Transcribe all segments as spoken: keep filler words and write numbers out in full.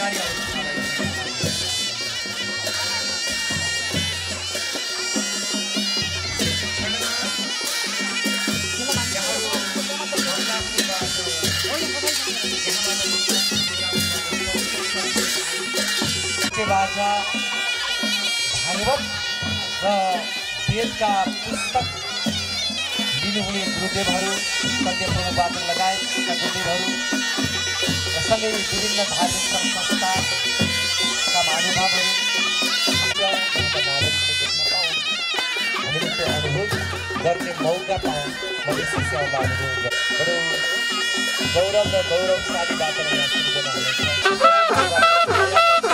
बाजा भागवत र वेदका पुस्तक लिनुहुने गुरुदेवहरू सत्यपूर्ण वादन लगायतका गुरुदेवहरू र सँगै विभिन्न धार्मिक संस्थाका महानुभावहरू नागरिकले देख्न पाउँ हामीले त्यो अनुभव गर्ने मौका पाउँ म विशेष यहाँलाई अनुरोध बडो गौरव र गौरवशाली वातावरण सुरु गर्न हुनेछ।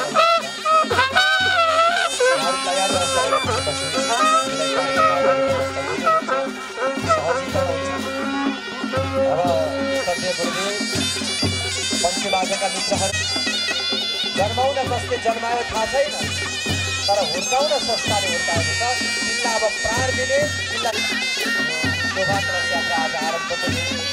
पञ्चबाजाका मित्रहरू जन्माउन कसले जन्मायो थाहा छैन, तर हुर्काउन संस्थाले हुर्काएको छ। तिनलाई अब प्राण दिने, तिनलाई शोभायात्रा यात्रा आज आरम्भ गर्ने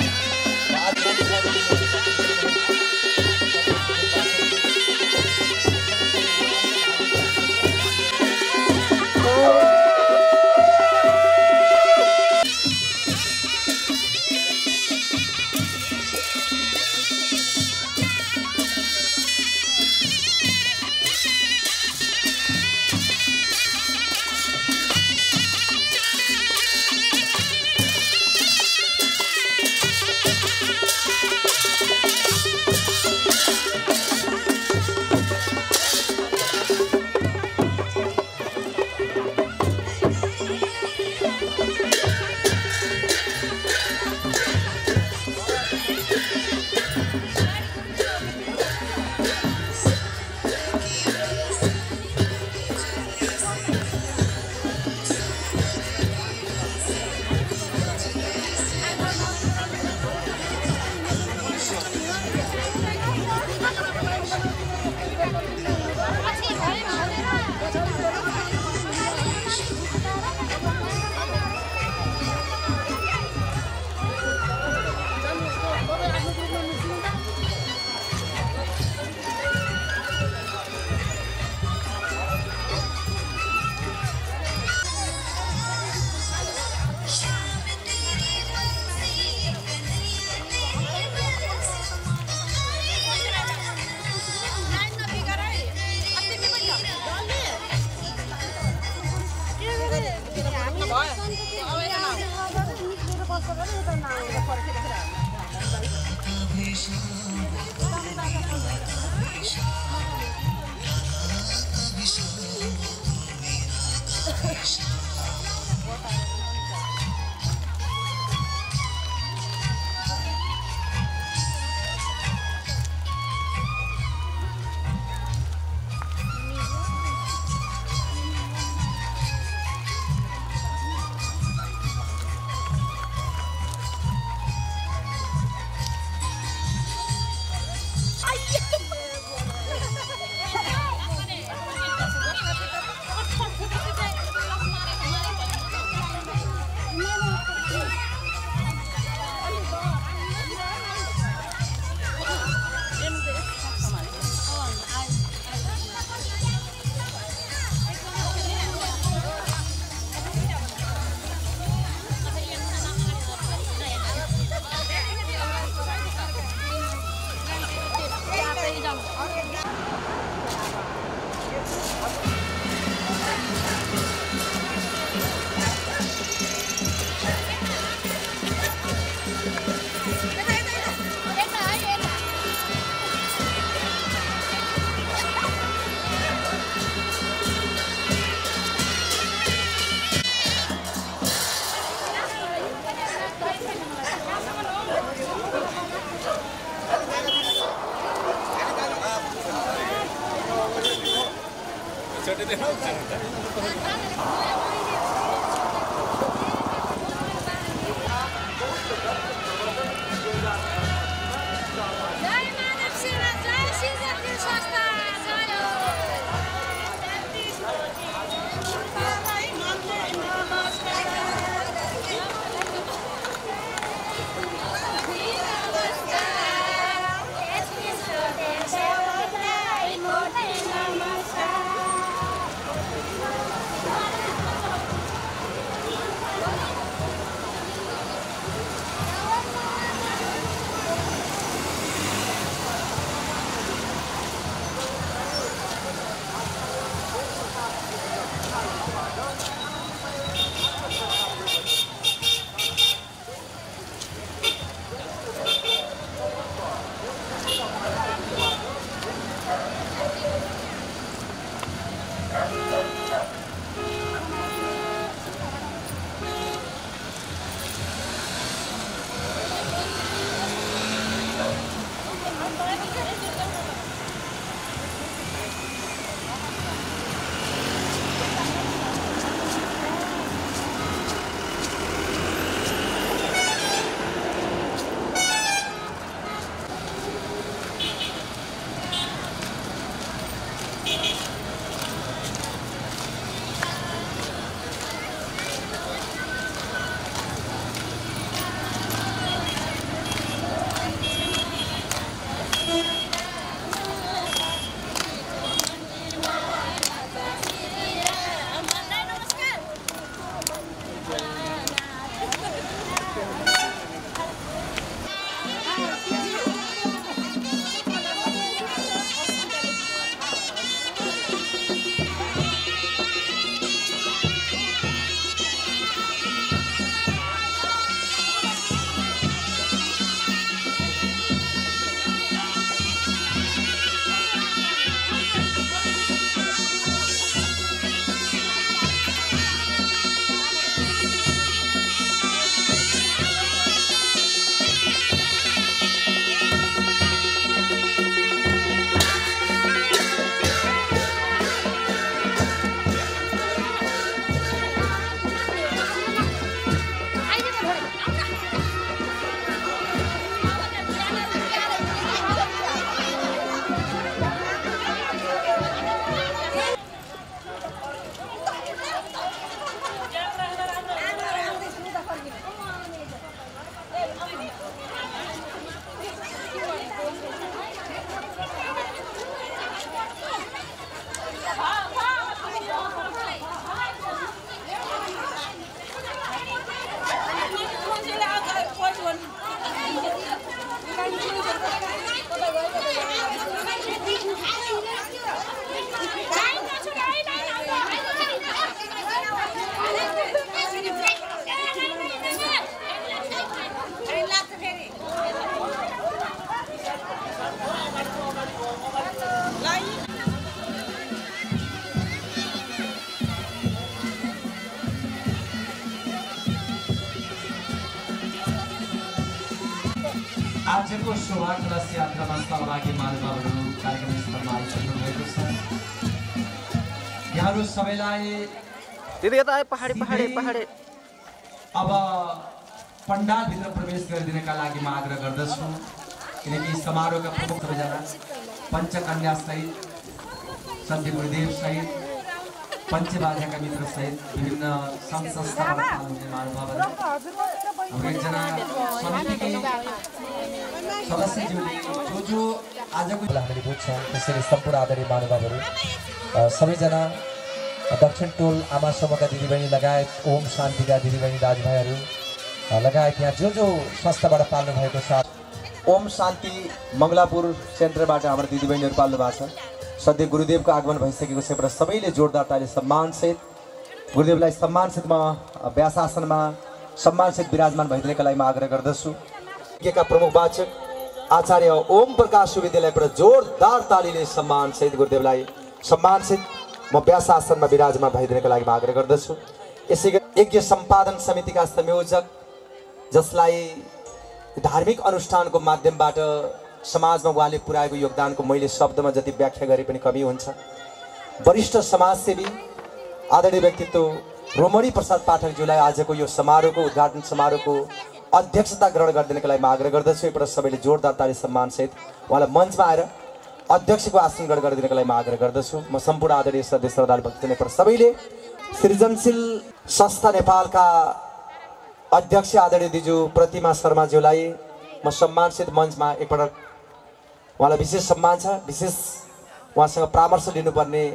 आजको शोभा कलश यात्रामा सहभागी महानुभावहरू कार्यक्रम स्थलमा आइसक्नु भएको छ। यहाँहरू सबैलाई पहाडी पहाडी पहाडी अब पण्डालभित्र प्रवेश गरिदिनका लागि म आग्रह गर्दछु, किनकि समारोहका प्रमुख सबैजना पञ्चकन्या सहित सन्धि गुरुदेव सहित पञ्चबाजाका मित्र सहित विभिन्न सङ्घ संस्थाबाट पाल्नुहुने महानुभावहरू, हाम्रो एकजना समितिकै सदस्यज्यूले जो जो आजको हामीले बुझ्छौँ, त्यसैले सम्पूर्ण आदरणीय महानुभावहरू सबैजना दक्षिण टोल आमा समूहका दिदीबहिनी लगायत ओम शान्तिका दिदीबहिनी दाजुभाइहरू लगायत यहाँ जो जो संस्थाबाट पाल्नु भएको छ, ओम शान्ति मङ्गलापुर सेन्टरबाट हाम्रो दिदीबहिनीहरू पाल्नु भएको छ। सधैँ गुरुदेवको आगमन भइसकेको छ र सबैले जोरदार ताली सम्मानसहित गुरुदेवलाई सम्मानसहित म व्यासासनमा सम्मानसहित विराजमान भइदिनका लागि म आग्रह गर्दछु। यज्ञका प्रमुख वाचक आचार्य ओम प्रकाश विद्यालयबाट जोरदार तालीले सम्मानसहित गुरुदेवलाई सम्मानसहित म व्यासासनमा विराजमान भइदिनका लागि म आग्रह गर्दछु। यसै गरी यज्ञ सम्पादन समितिका संयोजक, जसलाई धार्मिक अनुष्ठानको माध्यमबाट समाजमा उहाँले पुर्याएको योगदानको मैले शब्दमा जति व्याख्या गरे पनि कमी हुन्छ, वरिष्ठ समाजसेवी आदरणीय व्यक्तित्व रोमणी प्रसाद पाठकज्यूलाई आजको यो समारोहको उद्घाटन समारोहको अध्यक्षता ग्रहण गरिदिनका लागि म आग्रह गर्दछु। एकपल्ट सबैले जोरदार ताली सम्मानसहित उहाँलाई मञ्चमा आएर अध्यक्षको आसन ग्रहण गरिदिनका लागि म आग्रह गर्दछु। म सम्पूर्ण आदरणीय सदस्य श्रद्धालु भक्तजन पर सबैले सृजनशील संस्था नेपालका अध्यक्ष आदरणीय दिजु प्रतिमा शर्माज्यूलाई म सम्मानसित मञ्चमा एकपल्ट उहाँलाई विशेष सम्मान छ, विशेष उहाँसँग परामर्श लिनुपर्ने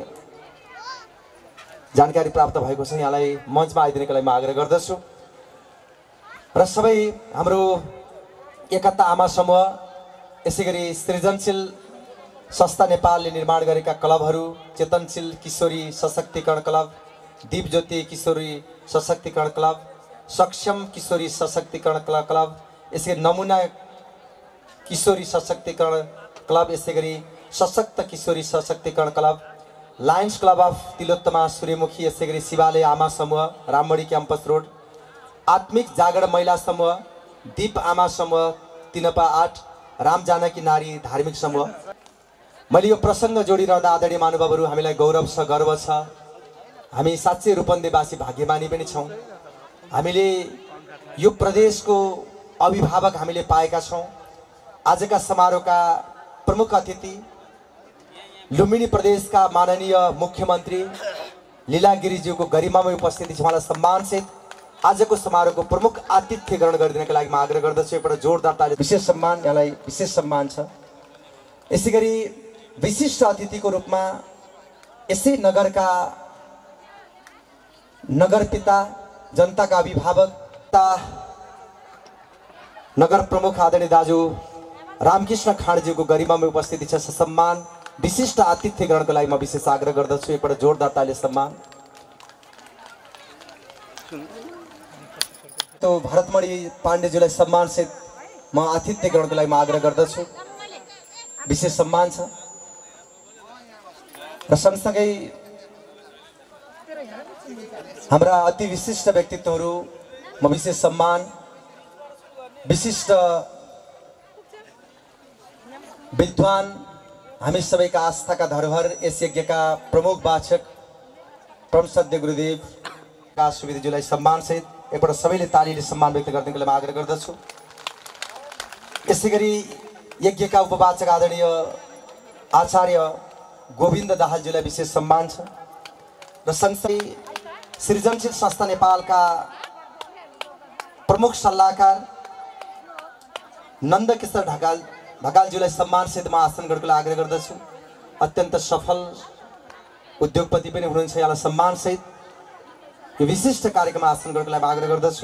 जानकारी प्राप्त भएको छ, यहाँलाई मञ्चमा आइदिनका लागि म आग्रह गर्दछु। र सबै हाम्रो एकता आमा समूह, यसै गरी सृजनशील संस्था नेपालले निर्माण गरेका क्लबहरू, चेतनशील किशोरी सशक्तिकरण क्लब, दीपज्योति किशोरी सशक्तिकरण क्लब, सक्षम किशोरी सशक्तिकरण क्लब, यसै गरी नमुना किशोरी सशक्तिकरण क्लब, यसै गरी सशक्त किशोरी सशक्तिकरण club, Lions Club of Tilottama Suryamukhi, यसै गरी शिवालय आमा समूह राममणी क्याम्पस रोड, आत्मिक जागरण महिला समूह, दीप आमा समूह तिनपा आठ, राम जानकी नारी धार्मिक समूह। मैले यो प्रसङ्ग जोडिरहँदा आदरणीय महानुभावहरू हामीलाई गौरव छ, गर्व छ। हामी साँच्चै रूपन्देहीवासी भाग्यमानी पनि छौँ। हामीले यो प्रदेशको अभिभावक हामीले पाएका छौँ। आजका समारोहका प्रमुख अतिथि लुम्बिनी प्रदेशका माननीय मुख्यमन्त्री लीला गिरिज्यूको गरिमामय उपस्थिति छ। उहाँलाई सम्मानसहित आजको समारोहको प्रमुख आतिथ्य ग्रहण गरिदिनका लागि म आग्रह गर्दछु। एकपल्ट जोरदार ताली, विशेष सम्मान, यहाँलाई विशेष सम्मान छ। यसै गरी विशिष्ट अतिथिको रूपमा यसै नगरका नगरपिता, जनताका अभिभावक, नगर प्रमुख आदरणीय दाजु रामकृष्ण खाँडज्यूको गरिमामय उपस्थिति छ। सम्मान विशिष्ट आतिथ्य ग्रहणको लागि म विशेष आग्रह गर्दछु। एकपल्ट जोरदार ताली सम्मान। तो भरतमणि पाण्डेज्यूलाई सम्मानसहित म आतिथ्य ग्रहणको लागि म आग्रह गर्दछु। विशेष सम्मान छ। र सँगसँगै हाम्रा अति विशिष्ट व्यक्तित्वहरू म विशेष सम्मान, विशिष्ट विद्वान, हामी सबैका आस्थाका धरोहर, यस यज्ञका प्रमुख वाचक परमसद्य गुरुदेव का सुविधाज्यूलाई सम्मानसहित एकपल्ट सबैले तालीले सम्मान व्यक्त गरिदिनको लागि आग्रह गर्दछु। यसै गरी यज्ञका उपवाचक आदरणीय आचार्य गोविन्द दाहालज्यूलाई विशेष सम्मान छ। र सँगसँगै सृजनशील संस्था नेपालका प्रमुख सल्लाहकार नन्दकिशोर ढकाल ढकालज्यूलाई सम्मानसहित म आसन ग्रहणको लागि आग्रह गर्दछु। अत्यन्त सफल उद्योगपति पनि हुनुहुन्छ, यहाँलाई सम्मानसहित यो विशिष्ट कार्यक्रममा आसन ग्रहणको लागि आग्रह गर्दछु।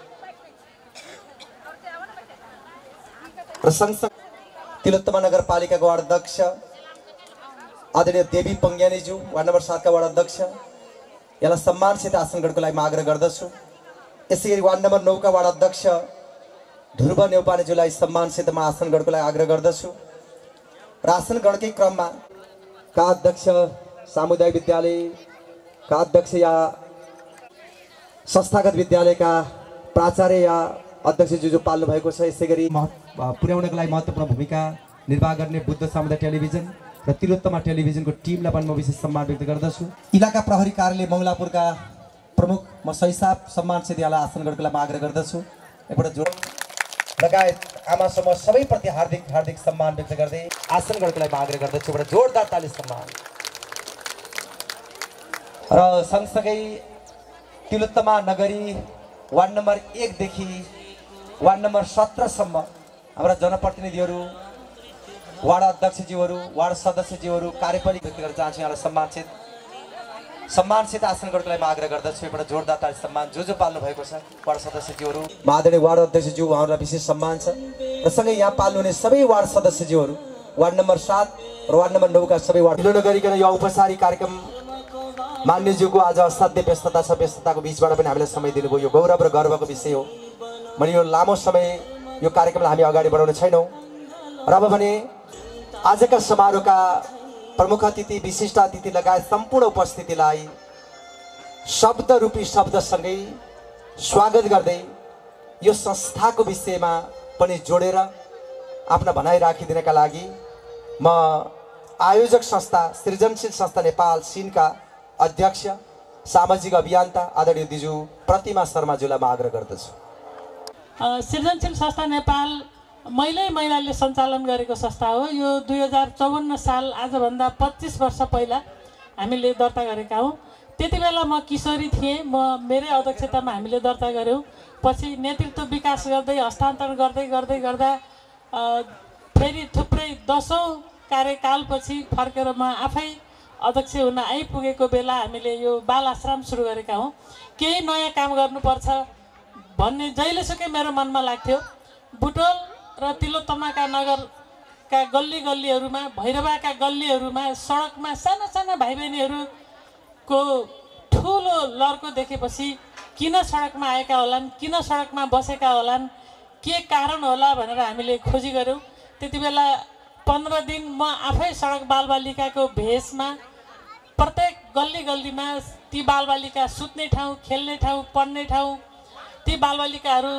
र सँगसँगै तिलोत्तमा नगरपालिकाको वार्ड अध्यक्ष आदरणीय देवी पंग्यानीज्यू, वार्ड नम्बर सात का वार्ड अध्यक्ष, यसलाई सम्मानसित आसन ग्रहणको लागि म आग्रह गर्दछु। यसै गरी वार्ड नम्बर नौ का वार्ड अध्यक्ष ध्रुव नेउपानेज्यूलाई सम्मानसित म आसन ग्रहणको लागि आग्रह गर्दछु। र आसन ग्रहणकै क्रममा का अध्यक्ष सामुदायिक विद्यालय का अध्यक्ष या संस्थागत विद्यालयका प्राचार्य या अध्यक्षज्यू जो पाल्नु भएको छ। यसै गरी पुर्याउनको लागि महत्त्वपूर्ण भूमिका निर्वाह गर्ने बुद्ध सामुदायिक टेलिभिजन र तिलोत्तमा टेलिभिजनको टिमलाई पनि म विशेष सम्मान व्यक्त गर्दछु। इलाका प्रहरी कार्यालय मङ्गलापुरका प्रमुख म सही साहब सम्मानसित यहाँलाई आसन गर्नको लागि आग्रह गर्दछु। एकपल्ट जोड लगायत आमासम्म सबैप्रति हार्दिक हार्दिक सम्मान व्यक्त गर्दै आसन गर्नको लागि आग्रह गर्दछु। एउटा जोरदार ताली सम्मान। र सँगसँगै तिलोत्तमा नगरी वार्ड नम्बर एकदेखि वार्ड नम्बर सत्रसम्म हाम्रा जनप्रतिनिधिहरू, वार्ड अध्यक्षज्यूहरू, वार्ड सदस्यज्यूहरू, कार्यपालिका व्यक्त गर्न चाहन्छु। यहाँलाई सम्मानसित सम्मानसित आसन गर्नको लागि आग्रह गर्दछु। एउटा जोरदार ताली सम्मान। जो जो पाल्नु भएको छ वार्ड सदस्यज्यूहरू, आदरणीय वार्ड अध्यक्षज्यू, उहाँहरूलाई विशेष सम्मान छ। र सँगै यहाँ पाल्नुहुने सबै वार्ड सदस्यज्यूहरू, वार्ड नम्बर सात र वार्ड नम्बर नौका सबै वार्ड ढिलो नगरिकन यो औपचारिक कार्यक्रम मान्यज्यूको आज असाध्य व्यस्तता छ। व्यस्तताको बिचबाट पनि हामीलाई समय दिनुभयो, यो गौरव र गर्वको विषय हो। भने यो लामो समय यो कार्यक्रमलाई हामी अगाडि बढाउने छैनौँ। र अब भने आजका समारोहका प्रमुख अतिथि, विशिष्ट अतिथि लगायत सम्पूर्ण उपस्थितिलाई शब्द रूपी शब्दसँगै स्वागत गर्दै यो संस्थाको विषयमा पनि जोडेर आफ्ना भनाइ राखिदिनका लागि म आयोजक संस्था सृजनशील संस्था नेपाल सिनका अध्यक्ष सामाजिक अभियन्ता आदरणीय दिजु प्रतिमा शर्माज्यूलाई म आग्रह गर्दछु। सृजनशील संस्था नेपाल महिलै महिलाले सञ्चालन गरेको संस्था हो। यो दुई हजार चौवन्न साल आजभन्दा पच्चिस वर्ष पहिला हामीले दर्ता गरेका हौँ। त्यति बेला म किशोरी थिएँ, म मेरै अध्यक्षतामा हामीले दर्ता गऱ्यौँ। पछि नेतृत्व विकास गर्दै हस्तान्तरण गर्दै गर्दै गर्दा फेरि थुप्रै दसौँ कार्यकालपछि फर्केर म आफै अध्यक्ष हुन आइपुगेको बेला हामीले यो बाल आश्रम सुरु गरेका हौँ। केही नयाँ काम गर्नुपर्छ भन्ने जहिलेसुकै मेरो मनमा लाग्थ्यो। बुटोल र तिलोत्तमाका नगरका गल्ली गल्लीहरूमा, भैरवाका गल्लीहरूमा, सडकमा साना साना भाइ बहिनीहरूको ठुलो लड्को देखेपछि किन सडकमा आएका होलान्, किन सडकमा बसेका होलान्, के कारण होला भनेर हामीले खोजी गऱ्यौँ। त्यति बेला पन्ध्र दिन म आफै सडक बालबालिकाको भेषमा प्रत्येक गल्ली गल्लीमा ती बालबालिका सुत्ने ठाउँ, खेल्ने ठाउँ, पढ्ने ठाउँ, ती बालबालिकाहरू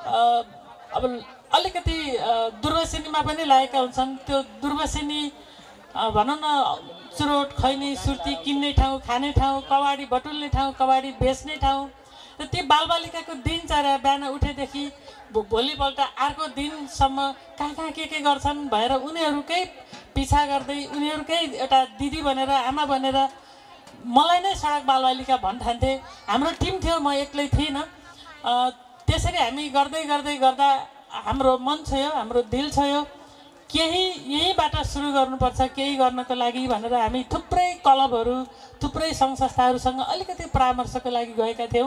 अब अलिकति दुर्वासिनीमा पनि लागेका हुन्छन्। त्यो दुर्वासिनी भनौँ न चुरोट, खैनी, सुर्ती किन्ने ठाउँ, खाने ठाउँ, कबाडी बटुल्ने ठाउँ, कबाडी बेच्ने ठाउँ। र ती बालबालिकाको दिनचर्या बिहान उठेदेखि भोलिपल्ट अर्को दिनसम्म कहाँ कहाँ के के गर्छन् भएर उनीहरूकै पिछा गर्दै उनीहरूकै एउटा दिदी भनेर, आमा भनेर मलाई नै सडक बालबालिका भन्ठान्थे। हाम्रो टिम थियो, म एक्लै थिइनँ। त्यसरी हामी गर्दै गर्दै गर्दा हाम्रो मन छोयो, हाम्रो दिल छोयो। केही यहीँबाट सुरु गर्नुपर्छ केही गर्नको लागि भनेर हामी थुप्रै क्लबहरू, थुप्रै सङ्घ संस्थाहरूसँग अलिकति परामर्शको लागि गएका थियौँ।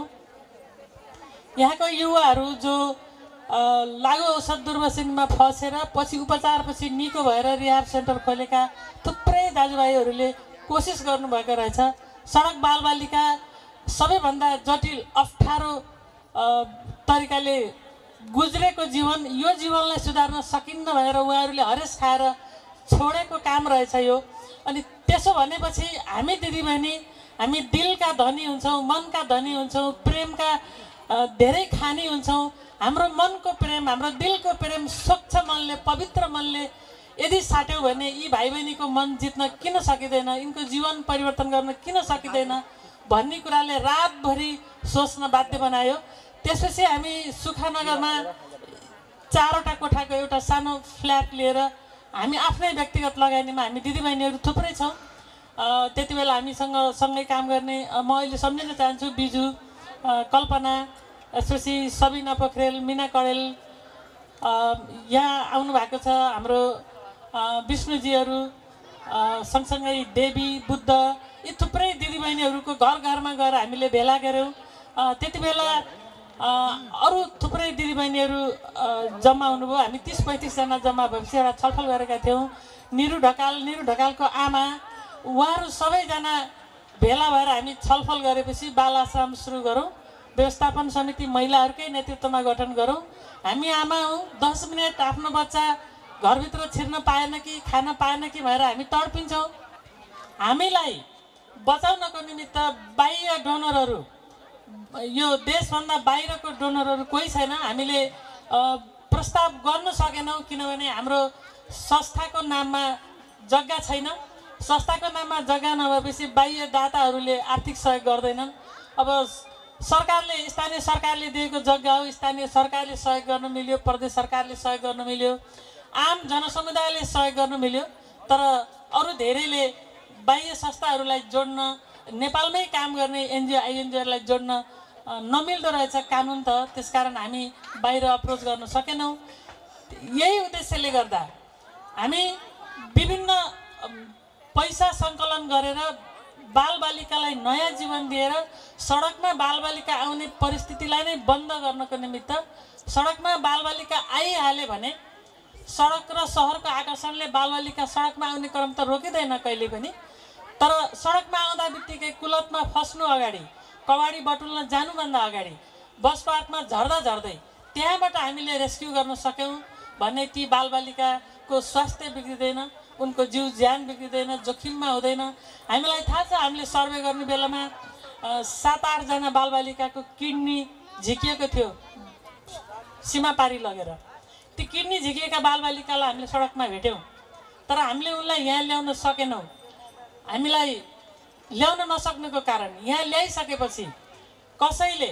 यहाँको युवाहरू जो लागु औषध दुर्वासिनीमा फसेर पछि उपचारपछि निको भएर रिहाब सेन्टर खोलेका थुप्रै दाजुभाइहरूले कोसिस गर्नुभएको रहेछ। सडक बालबालिका सबैभन्दा जटिल अप्ठ्यारो तरिकाले गुज्रेको जीवन, यो जीवनलाई सुधार्न सकिन्न भनेर उहाँहरूले हरेस खाएर छोडेको काम रहेछ यो। अनि त्यसो भनेपछि हामी दिदीबहिनी, हामी दिलका धनी हुन्छौँ, मनका धनी हुन्छौँ, प्रेमका धेरै खानी हुन्छौँ। हाम्रो मनको प्रेम, हाम्रो दिलको प्रेम स्वच्छ मनले, पवित्र मनले यदि साट्यौँ भने यी भाइ बहिनीको मन जित्न किन सकिँदैन, यिनको जीवन परिवर्तन गर्न किन सकिँदैन भन्ने कुराले रातभरि सोच्न बाध्य बनायो। त्यसपछि हामी सुखानगरमा चारवटा कोठाको एउटा सानो फ्ल्याट लिएर हामी आफ्नै व्यक्तिगत लगानीमा हामी दिदीबहिनीहरू थुप्रै छौँ। त्यति बेला हामीसँग सँगै काम गर्ने म अहिले सम्झिन चाहन्छु बिजु, कल्पना, त्यसपछि सबिना पोखरेल, मिना कडेल यहाँ आउनु भएको छ। हाम्रो विष्णुजीहरू, सँगसँगै देवी, बुद्ध, यी थुप्रै दिदीबहिनीहरूको घर घरमा गएर हामीले भेला गऱ्यौँ। त्यति बेला अरू थुप्रै दिदीबहिनीहरू जम्मा हुनुभयो। हामी तिस पैँतिसजना जम्मा भएपछि एउटा छलफल गरेका थियौँ। निरु ढकाल, निरु ढकालको आमा, उहाँहरू सबैजना भेला भएर हामी छलफल गरेपछि बाल आश्रम सुरु गरौँ। व्यवस्थापन समिति महिलाहरूकै नेतृत्वमा गठन गरौँ। हामी आमा हौँ, दस मिनट आफ्नो बच्चा घरभित्र छिर्न पाएन कि खान पाएन कि भएर हामी तडपिन्छौँ। हामीलाई बचाउनको निमित्त बाह्य डोनरहरू, यो देशभन्दा बाहिरको डोनरहरू कोही छैन। हामीले प्रस्ताव गर्न सकेनौँ किनभने हाम्रो संस्थाको नाममा जग्गा छैन। संस्थाको नाममा जग्गा नभएपछि बाह्य दाताहरूले आर्थिक सहयोग गर्दैनन्। अब सरकारले स्थानीय सरकारले दिएको जग्गा हो, स्थानीय सरकारले सहयोग गर्न मिल्यो, प्रदेश सरकारले सहयोग गर्न मिल्यो, आम जनसमुदायले सहयोग गर्न मिल्यो। तर अरू धेरैले बाह्य संस्थाहरूलाई जोड्न, नेपालमै काम गर्ने एनजिओ आइएनजिओहरूलाई जोड्न नमिल्दो रहेछ कानुन त, त्यसकारण हामी बाहिर अप्रोच गर्न सकेनौँ। यही उद्देश्यले गर्दा हामी विभिन्न पैसा सङ्कलन गरेर बालबालिकालाई नयाँ जीवन दिएर सडकमा बालबालिका आउने परिस्थितिलाई नै बन्द गर्नको निमित्त, सडकमा बालबालिका आइहाले भने सडक र सहरको आकर्षणले बालबालिका सडकमा आउने क्रम त रोकिँदैन कहिले पनि। तर सडकमा आउँदा बित्तिकै कुलतमा फस्नु अगाडि, कबाडी बटुल्न जानुभन्दा अगाडि, बस पार्कमा झर्दा झर्दै त्यहाँबाट हामीले रेस्क्यु गर्न सक्यौँ भने ती बालबालिकाको स्वास्थ्य बिग्रिँदैन, उनको जीव ज्यान बिग्रिँदैन, जोखिममा हुँदैन। हामीलाई थाहा छ, हामीले सर्वे गर्ने बेलामा सात आठजना बालबालिकाको किडनी झिकिएको थियो सीमा पारी लगेर। ती किडनी झिकिएका बालबालिकालाई हामीले सडकमा भेट्यौँ, तर हामीले उनलाई यहाँ ल्याउन सकेनौँ। हामीलाई ल्याउन नसक्नुको कारण यहाँ ल्याइसकेपछि कसैले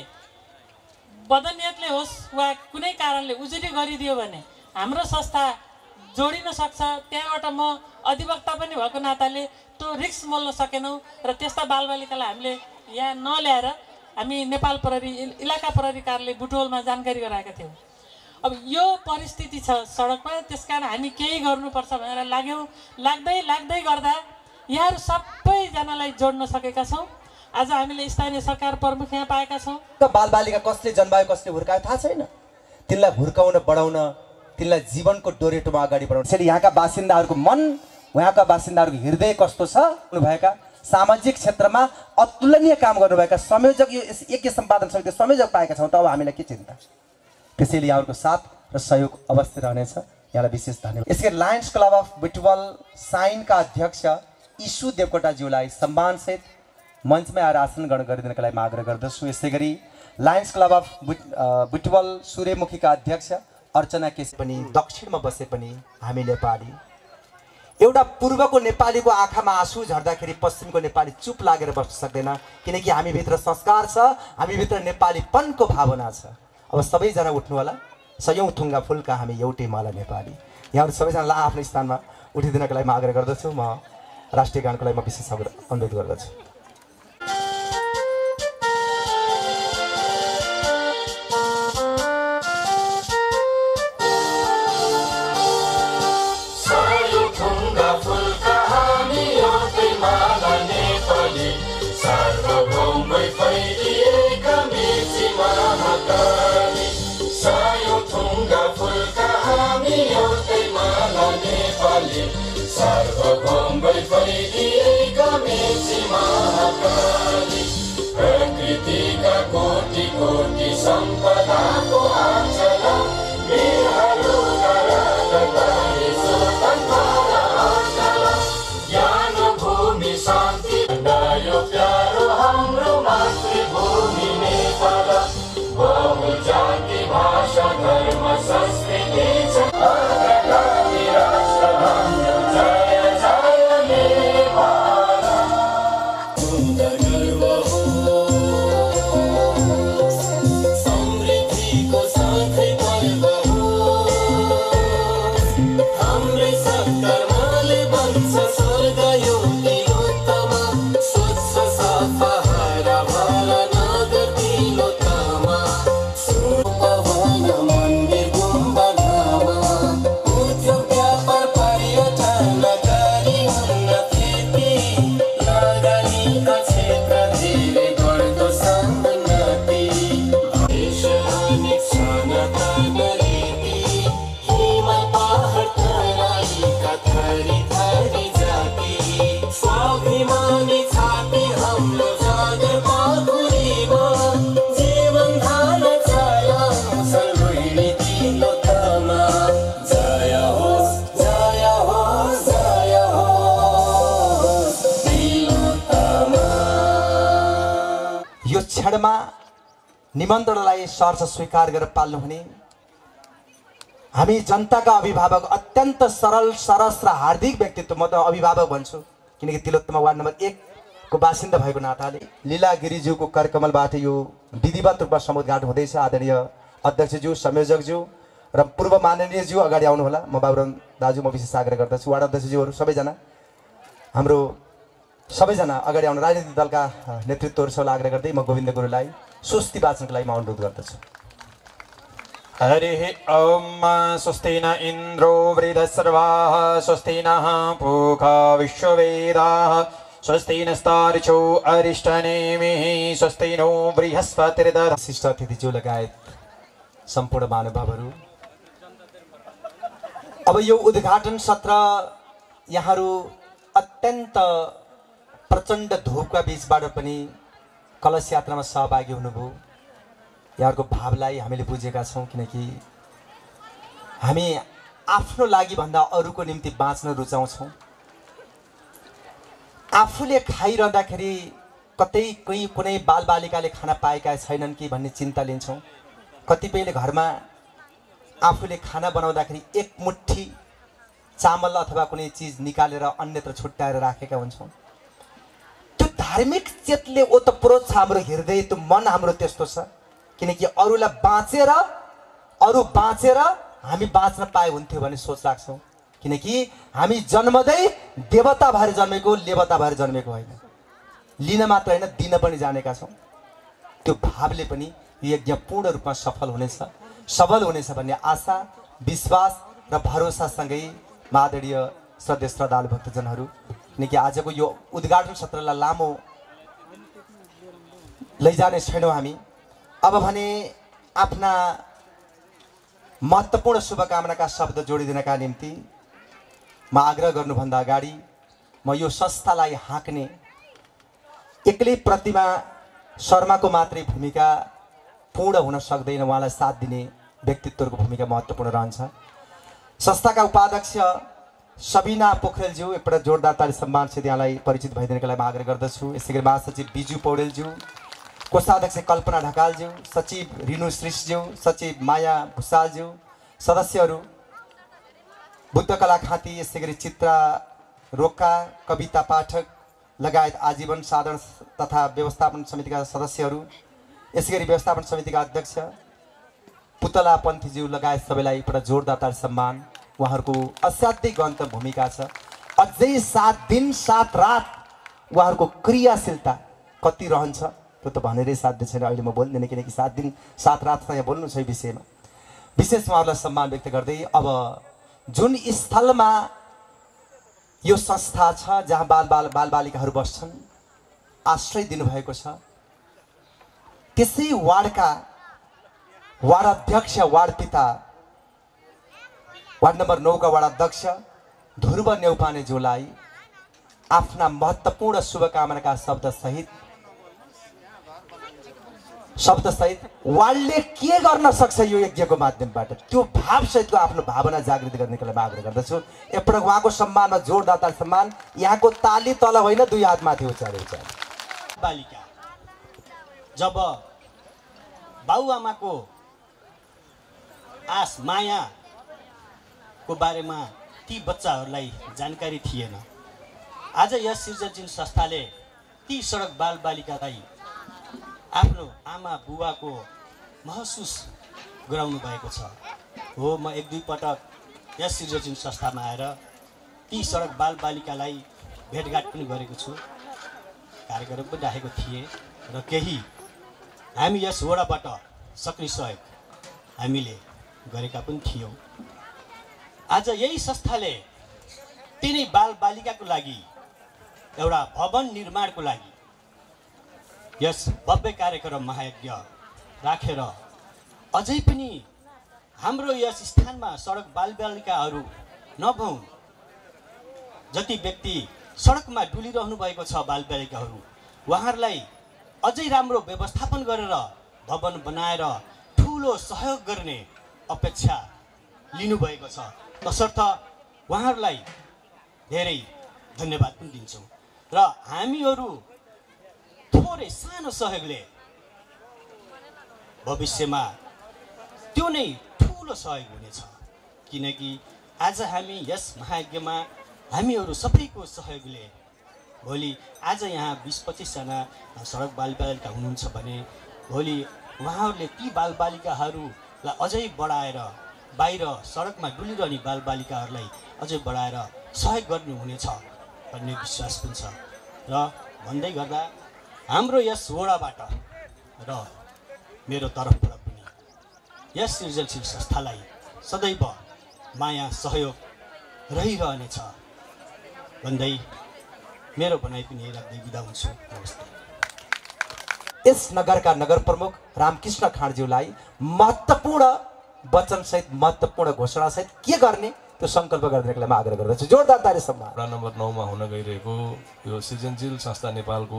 बदनियतले होस् वा कुनै कारणले उजुरी गरिदियो भने हाम्रो संस्था जोडिन सक्छ। त्यहाँबाट म अधिवक्ता पनि भएको नाताले त्यो रिस्क मोल्न सकेनौँ र त्यस्ता बालबालिकालाई हामीले यहाँ नल्याएर हामी नेपाल प्रहरी इलाका प्रहरी कार्यालय बुटवलमा जानकारी गराएका थियौँ। अब यो परिस्थिति छ सडकमा, त्यसकारण हामी केही गर्नुपर्छ भनेर लाग्यौँ। लाग्दै लाग्दै गर्दा यहाँहरू सबैजनालाई जोड्न सकेका छौँ। आज हामीले स्थानीय सरकार प्रमुख यहाँ पाएका छौँ। बालबालिका कसले जन्मायो कसले हुर्कायो थाहा छैन। तिनलाई हुर्काउन बढाउन, तिनलाई जीवनको डोरेटोमा अगाडि बढाउन, त्यसैले यहाँका बासिन्दाहरूको मन, यहाँका बासिन्दाहरूको हृदय कस्तो छ भएका सामाजिक क्षेत्रमा अतुलनीय काम गर्नुभएका संयोजक, यो एक सम्पादन समिति संयोजक पाएका छौँ त अब हामीलाई के चिन्ता। त्यसैले यहाँहरूको साथ र सहयोग अवश्य रहनेछ। यहाँलाई विशेष धन्यवाद। यसै लायन्स क्लब अफ बुटवल साइनका अध्यक्ष ईशु देवकोटाज्यूलाई सम्मानसहित मञ्चमै आएर आसन ग्रहण गरिदिनका लागि आग्रह गर्दछु। यसै गरी लायन्स क्लब अफ बुट बुटवल सूर्यमुखीका अध्यक्ष अर्चना केसी पनि दक्षिणमा बसे पनि हामी नेपाली, एउटा पूर्वको नेपालीको आँखामा आँसु झर्दाखेरि पश्चिमको नेपाली चुप लागेर बस्न सक्दैन, किनकि हामीभित्र संस्कार छ, हामीभित्र नेपालीपनको भावना छ। अब सबैजना उठ्नु होला, सयौँ थुङ्गा फुलका हामी एउटै माला नेपाली। यहाँहरू सबैजनालाई आफ्नो स्थानमा उठिदिनको लागि म आग्रह गर्दछु। म राष्ट्रिय गानको लागि म विशेष अनुरोध गर्दछु। प्रकृतिका कोटि कोटि सम्पदाको आचल बिहारका राजधानी स्वतन्त्र आचल ज्ञान भूमि शान्ति यो प्यारो हाम्रो मातृभूमि नेपाल बहुजाति भाषा धर्म संस्कृति छ अग्रगामी राष्ट्र हाम्रो जय जय नेपाल। सुन्दर गर्व हो समृद्धिको साथै पर्व हो हाम्रै सत्कर्मले बन्छ स्वर्ग यो तिलोत्तम स्वच्छ सफा हरा भरा नगर तिलोत्तम सुपवन मन्दिर गुम्बा धाम उद्योग व्यापार पर्यटन गरी उन्नति लगानीका क्षेत्र धेरै बढ्दो समुन्नति देश अनेक सनातन रीति हिमाल पहाड तराईका थरी थरी जाति स्वाभिमानी छाती हाम्रो जागर पाखुरीमा जीवन धारा चलाउँछ रोहिणी तिलोत्तमा जय होस् जय होस् जय होस् तिलोत्तमा। यो क्षणमा निमन्त्रणलाई सहर्ष स्वीकार गरेर पाल्नुहुने हामी जनताका अभिभावक अत्यन्त सरल सरस र हार्दिक व्यक्तित्व, म त अभिभावक भन्छु किनकि तिलोत्तमा वार्ड नम्बर एक को बासिन्दा भएको नाताले लीला गिरिज्यूको करकमलबाट यो विधिवत रूपमा समुद्घाटन हुँदैछ। आदरणीय अध्यक्षज्यू, संयोजकज्यू र पूर्व माननीयज्यू अगाडि आउनुहोला। म बाबुराम दाजु म विशेष आग्रह गर्दछु, वार्ड अध्यक्षज्यूहरू सबैजना, हाम्रो सबैजना अगाडि आउनु। राजनीतिक दलका नेतृत्वहरूसँग आग्रह गर्दै म गोविन्द गुरुलाई स्वस्ति वाचनको लागि म अनुरोध गर्दछु। हरिः ॐ स्वस्ति न इन्द्रो वृधस्सर्वाः स्वस्ति नः पूषा विश्ववेदाः स्वस्ति नस्तार्क्ष्यो अरिष्टनेमिः स्वस्ति नो बृहस्पतिर्दधातु। विशिष्ट अतिथिज्यू लगायत सम्पूर्ण महानुभावहरू, अब यो उद्घाटन सत्र यहाँहरू अत्यन्त प्रचण्ड धूपका बीचबाट पनि कलश यात्रामा सहभागी हुनुभयो। यहाँहरूको भावलाई हामीले बुझेका छौँ किनकि हामी आफ्नो लागि भन्दा अरूको निम्ति बाँच्न रुचाउँछौँ। आफूले खाइरहँदाखेरि कतै कोही कुनै बालबालिकाले खाना पाएका छैनन् कि भन्ने चिन्ता लिन्छौँ। कतिपयले घरमा आफूले खाना बनाउँदाखेरि एक मुट्ठी चामल अथवा कुनै चिज निकालेर अन्यत्र छुट्याएर राखेका हुन्छौँ। त्यो धार्मिक चेतले ओतप्रोत छ हाम्रो हृदय, त्यो मन हाम्रो त्यस्तो छ किनकि अरूलाई बाँचेर अरू बाँचेर हामी बाँच्न पाए हुन्थ्यो भन्ने सोच राख्छौँ। किनकि हामी जन्मदै देवता भएर जन्मेको, लेवता भएर जन्मेको होइन। लिन मात्र होइन, दिन पनि जानेका छौँ। त्यो भावले पनि यो यज्ञ पूर्ण रूपमा सफल हुनेछ, सबल हुनेछ भन्ने आशा, विश्वास र भरोसासँगै आदरणीय श्रद्धेय श्रद्धालु भक्तजनहरू, किनकि आजको यो उद्घाटन सत्रलाई लामो लैजाने छैनौँ हामी। अब भने आफ्ना महत्त्वपूर्ण शुभकामनाका शब्द जोडिदिनका निम्ति म आग्रह गर्नुभन्दा अगाडि म यो संस्थालाई हाँक्ने एक्लै प्रतिमा शर्माको मात्रै भूमिका पूर्ण हुन सक्दैन, उहाँलाई साथ दिने व्यक्तित्वहरूको भूमिका महत्त्वपूर्ण रहन्छ। संस्थाका उपाध्यक्ष सबिना पोखरेलज्यू, एकपल्ट जोरदार ताली सम्मानसित यहाँलाई परिचित भइदिनको लागि म आग्रह गर्दछु। यसै गरी महासचिव बिजु पौडेलज्यू, कोषाध्यक्ष कल्पना ढकालज्यू, सचिव रिनु श्रेष्ठज्यू, सचिव माया भुसालज्यू, सदस्यहरू बुद्धकला खाती, यसै गरी चित्रा रोका, कविता पाठक लगायत आजीवन साधारण तथा व्यवस्थापन समितिका सदस्यहरू, यसै गरी व्यवस्थापन समितिका अध्यक्ष पुतला पन्थीज्यू लगायत सबैलाई एउटा जोरदार ताली सम्मान। उहाँहरूको असाध्यै गन्त भूमिका छ। अझै सात दिन सात रात उहाँहरूको क्रियाशीलता कति रहन्छ त्यो त भनेरै साध्य छैन, अहिले म बोल्दिनँ किनकि सात दिन सात रात यहाँ बोल्नु छ यो विषयमा। विशेष उहाँहरूलाई सम्मान व्यक्त गर्दै अब जुन स्थलमा यो संस्था छ जहाँ बाल बाल बालबालिकाहरू बस्छन्, आश्रय दिनुभएको छ, त्यसै वार्डका वार्ड अध्यक्ष, वार्ड पिता, वार्ड नम्बर नौ का वार्ड अध्यक्ष ध्रुव नेउपानेज्यूलाई आफ्ना महत्त्वपूर्ण शुभकामनाका शब्दसहित शब्दसहित वार्डले के गर्न सक्छ यो यज्ञको माध्यमबाट त्यो भावसहितको आफ्नो भावना जागृत गर्नेको लागि आग्रह गर्दछु। एकपटक उहाँको सम्मानमा जोरदार ताली सम्मान। यहाँको ताली तल होइन, दुई हात माथि उचाल्दै उचाल्दै। बालिका जब बाबुआमाको आस मायाको बारेमा ती बच्चाहरूलाई जानकारी थिएन, आज यस सृजनशील संस्थाले ती सडक बालबालिकालाई आफ्नो आमा बुवाको महसुस गराउनु भएको छ। हो, म एक दुई पटक यस सृजनशील संस्थामा आएर ती सडक बालबालिकालाई भेटघाट पनि गरेको छु, कार्यक्रम पनि राखेको थिएँ र केही हामी यस वडाबाट सक्रिय सहयोग हामीले गरेका पनि थियौँ। आज यही संस्थाले तिनै बालबालिकाको लागि एउटा भवन निर्माणको लागि यस भव्य कार्यक्रम महायज्ञ राखेर अझै पनि हाम्रो यस स्थानमा सडक बालबालिकाहरू नभउन्, जति व्यक्ति सडकमा डुलिरहनु भएको छ बालबालिकाहरू, उहाँहरूलाई अझै राम्रो व्यवस्थापन गरेर भवन बनाएर ठुलो सहयोग गर्ने अपेक्षा लिनुभएको छ। तसर्थ उहाँहरूलाई धेरै धन्यवाद पनि दिन्छौँ र हामीहरू थोरै सानो सहयोगले भविष्यमा त्यो नै ठुलो सहयोग हुनेछ। किनकि आज हामी यस महायज्ञमा हामीहरू सबैको सहयोगले भोलि आज यहाँ बिस पच्चिसजना सडक बालबालिका हुनुहुन्छ भने भोलि उहाँहरूले ती बालबालिकाहरूलाई अझै बढाएर बाहिर सडकमा डुलिरहने बालबालिकाहरूलाई अझै बढाएर सहयोग गर्नुहुनेछ भन्ने विश्वास पनि छ। र भन्दै गर्दा हाम्रो यस वडाबाट र मेरो तर्फबाट पनि यस सृजनशील संस्थालाई सदैव माया सहयोग रहिरहनेछ भन्दै मेरो भनाइ पनि राख्दै बिदा हुन्छु। नमस्ते। यस नगरका नगर प्रमुख रामकृष्ण खाँडज्यूलाई महत्त्वपूर्ण वचनसहित महत्त्वपूर्ण घोषणासहित के गर्ने त्यो सङ्कल्प गरिदिनको लागि म आग्रह गर्दछु। जोरदार ताली सम्मान। वडा नम्बर नौमा हुन गइरहेको यो सृजनशील संस्था नेपालको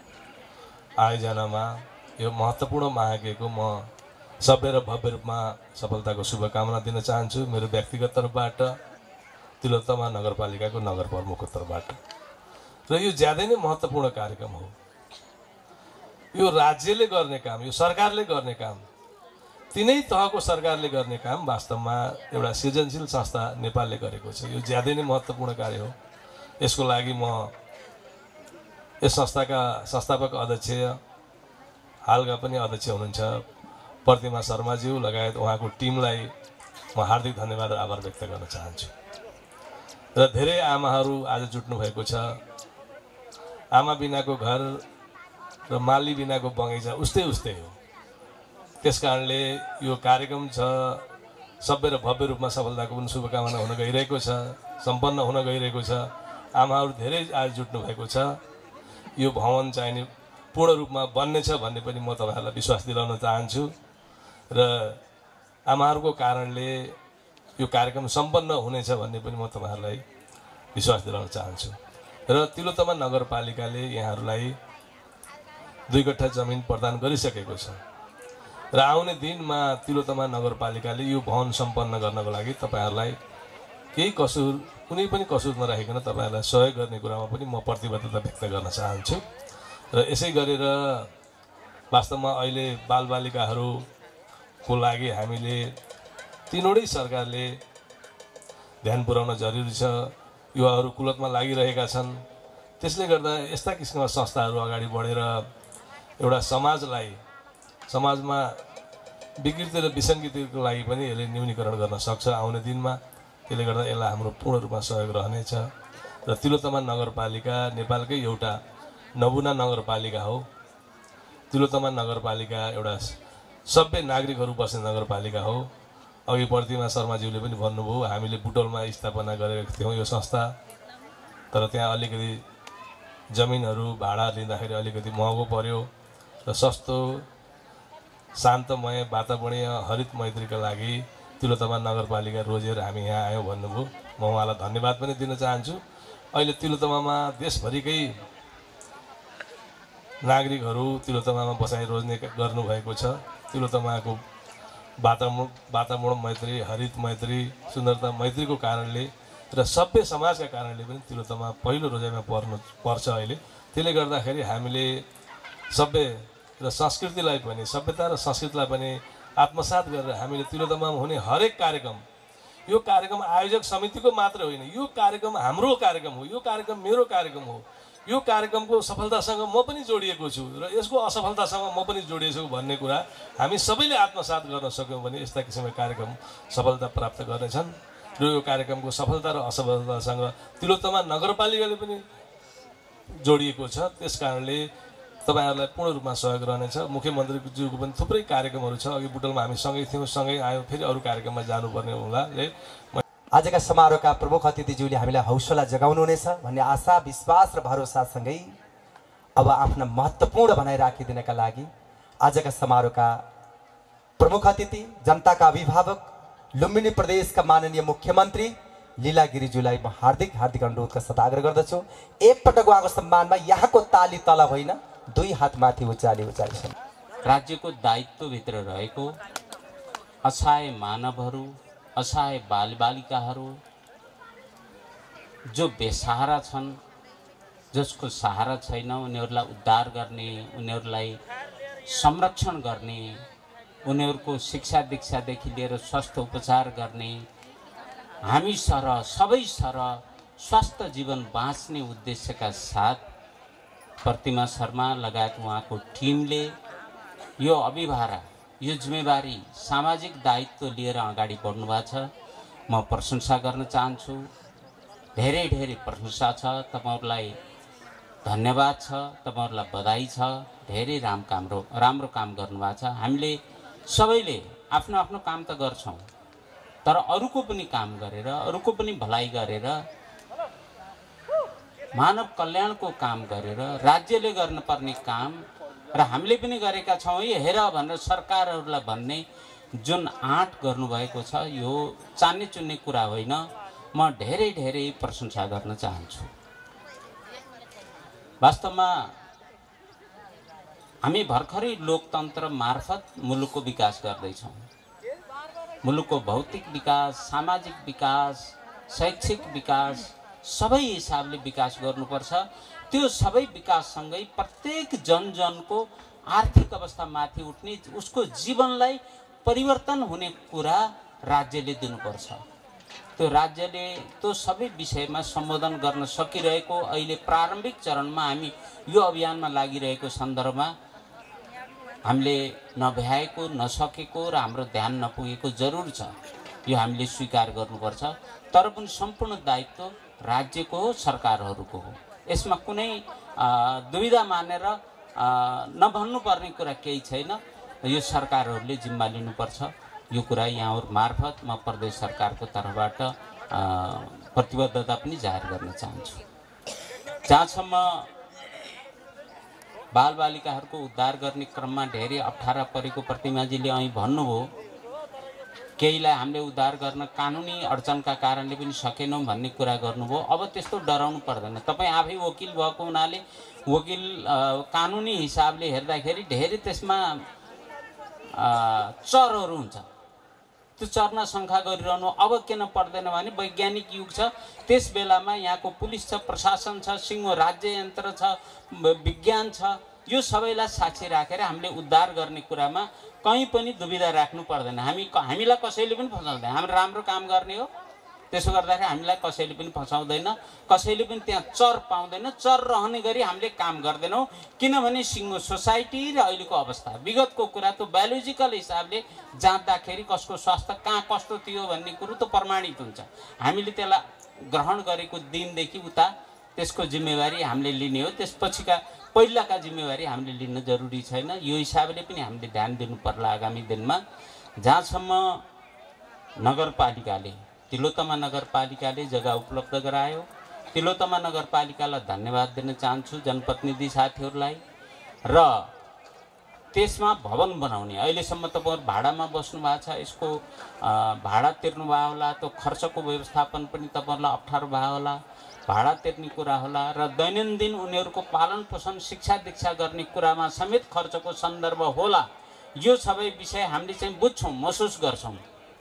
आयोजनामा यो महत्त्वपूर्ण महायज्ञको म सभ्य र भव्य रूपमा सफलताको शुभकामना दिन चाहन्छु। मेरो व्यक्तिगत तर्फबाट, तिलोत्तमा नगरपालिकाको नगर प्रमुखको तर्फबाट। र यो ज्यादै नै महत्त्वपूर्ण कार्यक्रम हो। यो राज्यले गर्ने काम, यो सरकारले गर्ने काम, तिनै तहको सरकारले गर्ने काम वास्तवमा एउटा सृजनशील संस्था नेपालले गरेको छ। यो ज्यादै नै महत्त्वपूर्ण कार्य हो। यसको लागि म यस संस्थाका संस्थापक अध्यक्ष, हालका पनि अध्यक्ष हुनुहुन्छ प्रतिमा शर्माज्यू लगायत उहाँको टिमलाई म हार्दिक धन्यवाद र आभार व्यक्त गर्न चाहन्छु। र धेरै आमाहरू आज जुट्नु भएको छ। आमा बिनाको घर र माली बिनाको बगैँचा उस्तै उस्तै हो। त्यस कारणले यो कार्यक्रम छ सभ्य र भव्य रूपमा सफलताको पनि शुभकामना हुन गइरहेको छ, सम्पन्न हुन गइरहेको छ। आमाहरू धेरै आज जुट्नु भएको छ। यो भवन चाहिने पूर्ण रूपमा बन्नेछ भन्ने पनि म तपाईँहरूलाई विश्वास दिलाउन चाहन्छु। र आमाहरूको कारणले यो कार्यक्रम सम्पन्न हुनेछ भन्ने पनि म तपाईँहरूलाई विश्वास दिलाउन चाहन्छु। र तिलोत्तमा नगरपालिकाले यहाँहरूलाई दुई कट्ठा जमिन प्रदान गरिसकेको छ। र आउने दिनमा तिलोत्तमा नगरपालिकाले यो भवन सम्पन्न गर्नको लागि तपाईँहरूलाई केही कसुर, कुनै पनि कसुर नराखिकन तपाईँहरूलाई सहयोग गर्ने कुरामा पनि म प्रतिबद्धता व्यक्त गर्न चाहन्छु। र यसै गरेर वास्तवमा अहिले बालबालिकाहरूको लागि हामीले तीनवटै सरकारले ध्यान पुर्याउन जरुरी छ। युवाहरू कुलतमा लागिरहेका छन्। त्यसले गर्दा यस्ता किसिमका संस्थाहरू अगाडि बढेर एउटा समाजलाई, समाजमा विकृति र विसङ्गतिको लागि पनि यसले न्यूनीकरण गर्न सक्छ आउने दिनमा। त्यसले गर्दा यसलाई हाम्रो पूर्ण रूपमा सहयोग रहनेछ। र तिलोत्तमा नगरपालिका नेपालकै एउटा नमुना नगरपालिका हो। तिलोत्तमा नगरपालिका एउटा सभ्य नागरिकहरू बस्ने नगरपालिका हो। अघि प्रतिमा शर्माज्यूले पनि भन्नुभयो, हामीले बुटोलमा स्थापना गरेका थियौँ यो संस्था, तर त्यहाँ अलिकति जमिनहरू भाडा लिँदाखेरि अलिकति महँगो पर्यो र सस्तो शान्तमय वातावरणीय हरित मैत्रीका लागि तिलोत्तमा नगरपालिका रोजेर हामी यहाँ आयौँ भन्नुभयो। म उहाँलाई धन्यवाद पनि दिन चाहन्छु। अहिले तिलोत्तमामा देशभरिकै नागरिकहरू तिलोत्तमामा बसाइ रोज्ने गर्नुभएको छ। तिलोत्तमाको वातावरण वातावरण मैत्री, हरित मैत्री, सुन्दरता मैत्रीको कारणले र सभ्य समाजका कारणले पनि तिलोत्तमा पहिलो रोजाइमा पर्नु पर्छ अहिले। त्यसले गर्दाखेरि हामीले सभ्य र संस्कृतिलाई पनि, सभ्यता र संस्कृतिलाई पनि आत्मसात गरेर हामीले तिलोत्तमामा हुने हरेक कार्यक्रम, यो कार्यक्रम आयोजक समितिको मात्र होइन, यो कार्यक्रम हाम्रो कार्यक्रम हो, यो कार्यक्रम मेरो कार्यक्रम हो। यो कार्यक्रमको सफलतासँग म पनि जोडिएको छु र यसको असफलतासँग म पनि जोडिएको छु भन्ने कुरा हामी सबैले आत्मसात गर्न सक्यौँ भने यस्ता किसिमका कार्यक्रम सफलता प्राप्त गर्नेछन्। र यो कार्यक्रमको सफलता र असफलतासँग तिलोत्तमा नगरपालिकाले पनि जोडिएको छ। त्यस कारणले तपाईँहरूलाई पूर्ण रूपमा सहयोग रहनेछ। मुख्यमन्त्रीज्यूको पनि थुप्रै कार्यक्रमहरू छ। अघि बुटलमा हामी सँगै थियौँ, सँगै आयौँ, फेरि अरू कार्यक्रममा जानुपर्ने हुनाले आजका समारोहका प्रमुख अतिथिज्यूले हामीलाई हौसला जगाउनुहुनेछ भन्ने आशा, विश्वास र भरोसासँगै अब आफ्ना महत्त्वपूर्ण भनाइ राखिदिनका लागि आजका समारोहका प्रमुख अतिथि, जनताका अभिभावक, लुम्बिनी प्रदेशका माननीय मुख्यमन्त्री लीला गिरिज्यूलाई म हार्दिक हार्दिक अनुरोधका साथ आग्रह गर्दछु। एकपटक उहाँको सम्मानमा यहाँको ताली तल होइन, दुई हात माथि उचाली उचालीसम्म। राज्यको दायित्वभित्र रहेको असहाय मानवहरू, असहाय बालबालिकाहरू जो बेसहारा छन्, जसको सहारा छैन, उनीहरूलाई उद्धार गर्ने, उनीहरूलाई संरक्षण गर्ने, उनीहरूको शिक्षा दीक्षादेखि लिएर स्वास्थ्य उपचार गर्ने, हामी सरह सबै सरह स्वस्थ जीवन बाँच्ने उद्देश्यका साथ प्रतिमा शर्मा लगायत उहाँको टिमले यो अभिभारा यो जिम्मेवारी सामाजिक दायित्व लिएर अगाडि बढ्नु भएको छ। म प्रशंसा गर्न चाहन्छु। धेरै धेरै प्रशंसा छ, तपाईहरुलाई धन्यवाद छ, तपाईहरुलाई बधाई छ। धेरै राम काम राम्रो काम गर्नुभएको छ। हामीले सबैले आफ्नो आफ्नो काम त गर्छौं, तर अरूको पनि काम गरेर अरूको पनि भलाइ गरेर मानव कल्याणको काम गरेर राज्यले गर्नुपर्ने काम र हामीले पनि गरेका छौं है हेर भनेर सरकारहरूलाई भन्ने जुन आँट गर्नुभएको छ यो चान्ने चुन्ने कुरा होइन। म धेरै धेरै प्रशंसा गर्न चाहन्छु। वास्तवमा हामी भर्खरै लोकतन्त्र मार्फत मुलुकको विकास गर्दैछौँ। मुलुकको भौतिक विकास, सामाजिक विकास, शैक्षिक विकास सबै हिसाबले विकास गर्नुपर्छ। त्यो सबै विकाससँगै प्रत्येक जनजनको आर्थिक अवस्था माथि उठ्ने, उसको जीवनलाई परिवर्तन हुने कुरा राज्यले दिनुपर्छ। त्यो राज्यले त्यो सबै विषयमा सम्बोधन गर्न सकिरहेको अहिले प्रारम्भिक चरणमा हामी यो अभियानमा लागिरहेको सन्दर्भमा हामीले नभ्याएको, नसकेको र हाम्रो ध्यान नपुगेको जरुर छ। यो हामीले स्वीकार गर्नुपर्छ। तर पनि सम्पूर्ण दायित्व राज्यको हो, सरकारहरूको हो। यसमा कुनै दुविधा मानेर नभन्नुपर्ने कुरा केही छैन। यो सरकारहरूले जिम्मा लिनुपर्छ। यो कुरा यहाँहरु मार्फत म प्रदेश सरकारको तर्फबाट प्रतिबद्धता पनि जाहेर गर्न चाहन्छु। जहाँसम्म बालबालिकाहरूको उद्धार गर्ने क्रममा धेरै अप्ठ्यारा परेको प्रतिमाजीले અહીં भन्नुभयो, केहीलाई हामीले उद्धार गर्न कानुनी अडचनका कारणले पनि सकेनौं भन्ने कुरा गर्नुभयो। अब त्यस्तो डराउनु पर्दैन। तपाईं आफै वकिल भएको हुनाले वकिल कानुनी हिसाबले हेर्दाखेरि धेरै त्यसमा चरहरू हुन्छ। त्यो चर्न शंका गरिरहनु अब किन पर्दैन भने वैज्ञानिक युग छ। त्यस बेलामा यहाँको पुलिस छ, प्रशासन छ, सिंहो राज्य यन्त्र छ, विज्ञान छ। यो सबैलाई साक्षी राखेर हामीले उद्धार गर्ने कुरामा कहीं पनि दुविधा राख्नु पर्दैन। हामी हामीलाई कसैले पनि फसाउँदैन। हाम्रो राम्रो काम गर्ने हो। त्यसो गर्दाखेरि हामीलाई कसैले पनि फसाउँदैन, कसैले पनि त्यहाँ चर पाउँदैन। चर रहने गरी हामीले काम गर्दैनौं। किनभने सिंगो सोसाइटी र अहिलेको अवस्था विगतको कुरा त बायोलोजिकल हिसाबले जाँदाखेरि कसको स्वास्थ्य कहाँ कस्तो थियो भन्ने कुरो त प्रमाणित हुन्छ। हामीले त्यसलाई ग्रहण गरेको दिनदेखि उता त्यसको जिम्मेवारी हामीले लिने हो। त्यसपछिका पहिलाका जिम्मेवारी हामीले लिन जरुरी छैन। यो हिसाबले पनि हामीले ध्यान दिनु पर्ला आगामी दिनमा। जहाँसम्म नगरपालिकाले तिलोत्तमा नगरपालिकाले जग्गा उपलब्ध गरायो, तिलोत्तमा नगरपालिकालाई धन्यवाद दिन चाहन्छु, जनप्रतिनिधि साथीहरूलाई। र त्यसमा भवन बनाउने अहिलेसम्म तपाईहरु भाडामा बस्नु भएको छ, यसको भाडा तिर्नु भयो होला, त्यो खर्चको व्यवस्थापन पनि तपाईहरुलाई अप्ठ्यारो भयो होला, भाडा तिर्ने कुरा होला र दैनन्दिन उनीहरुको पालन पोषण शिक्षा दीक्षा गर्ने कुरामा समेत खर्चको सन्दर्भ होला। यो सबै विषय हामीले चाहिँ बुझ्छौं, महसुस गर्छौं।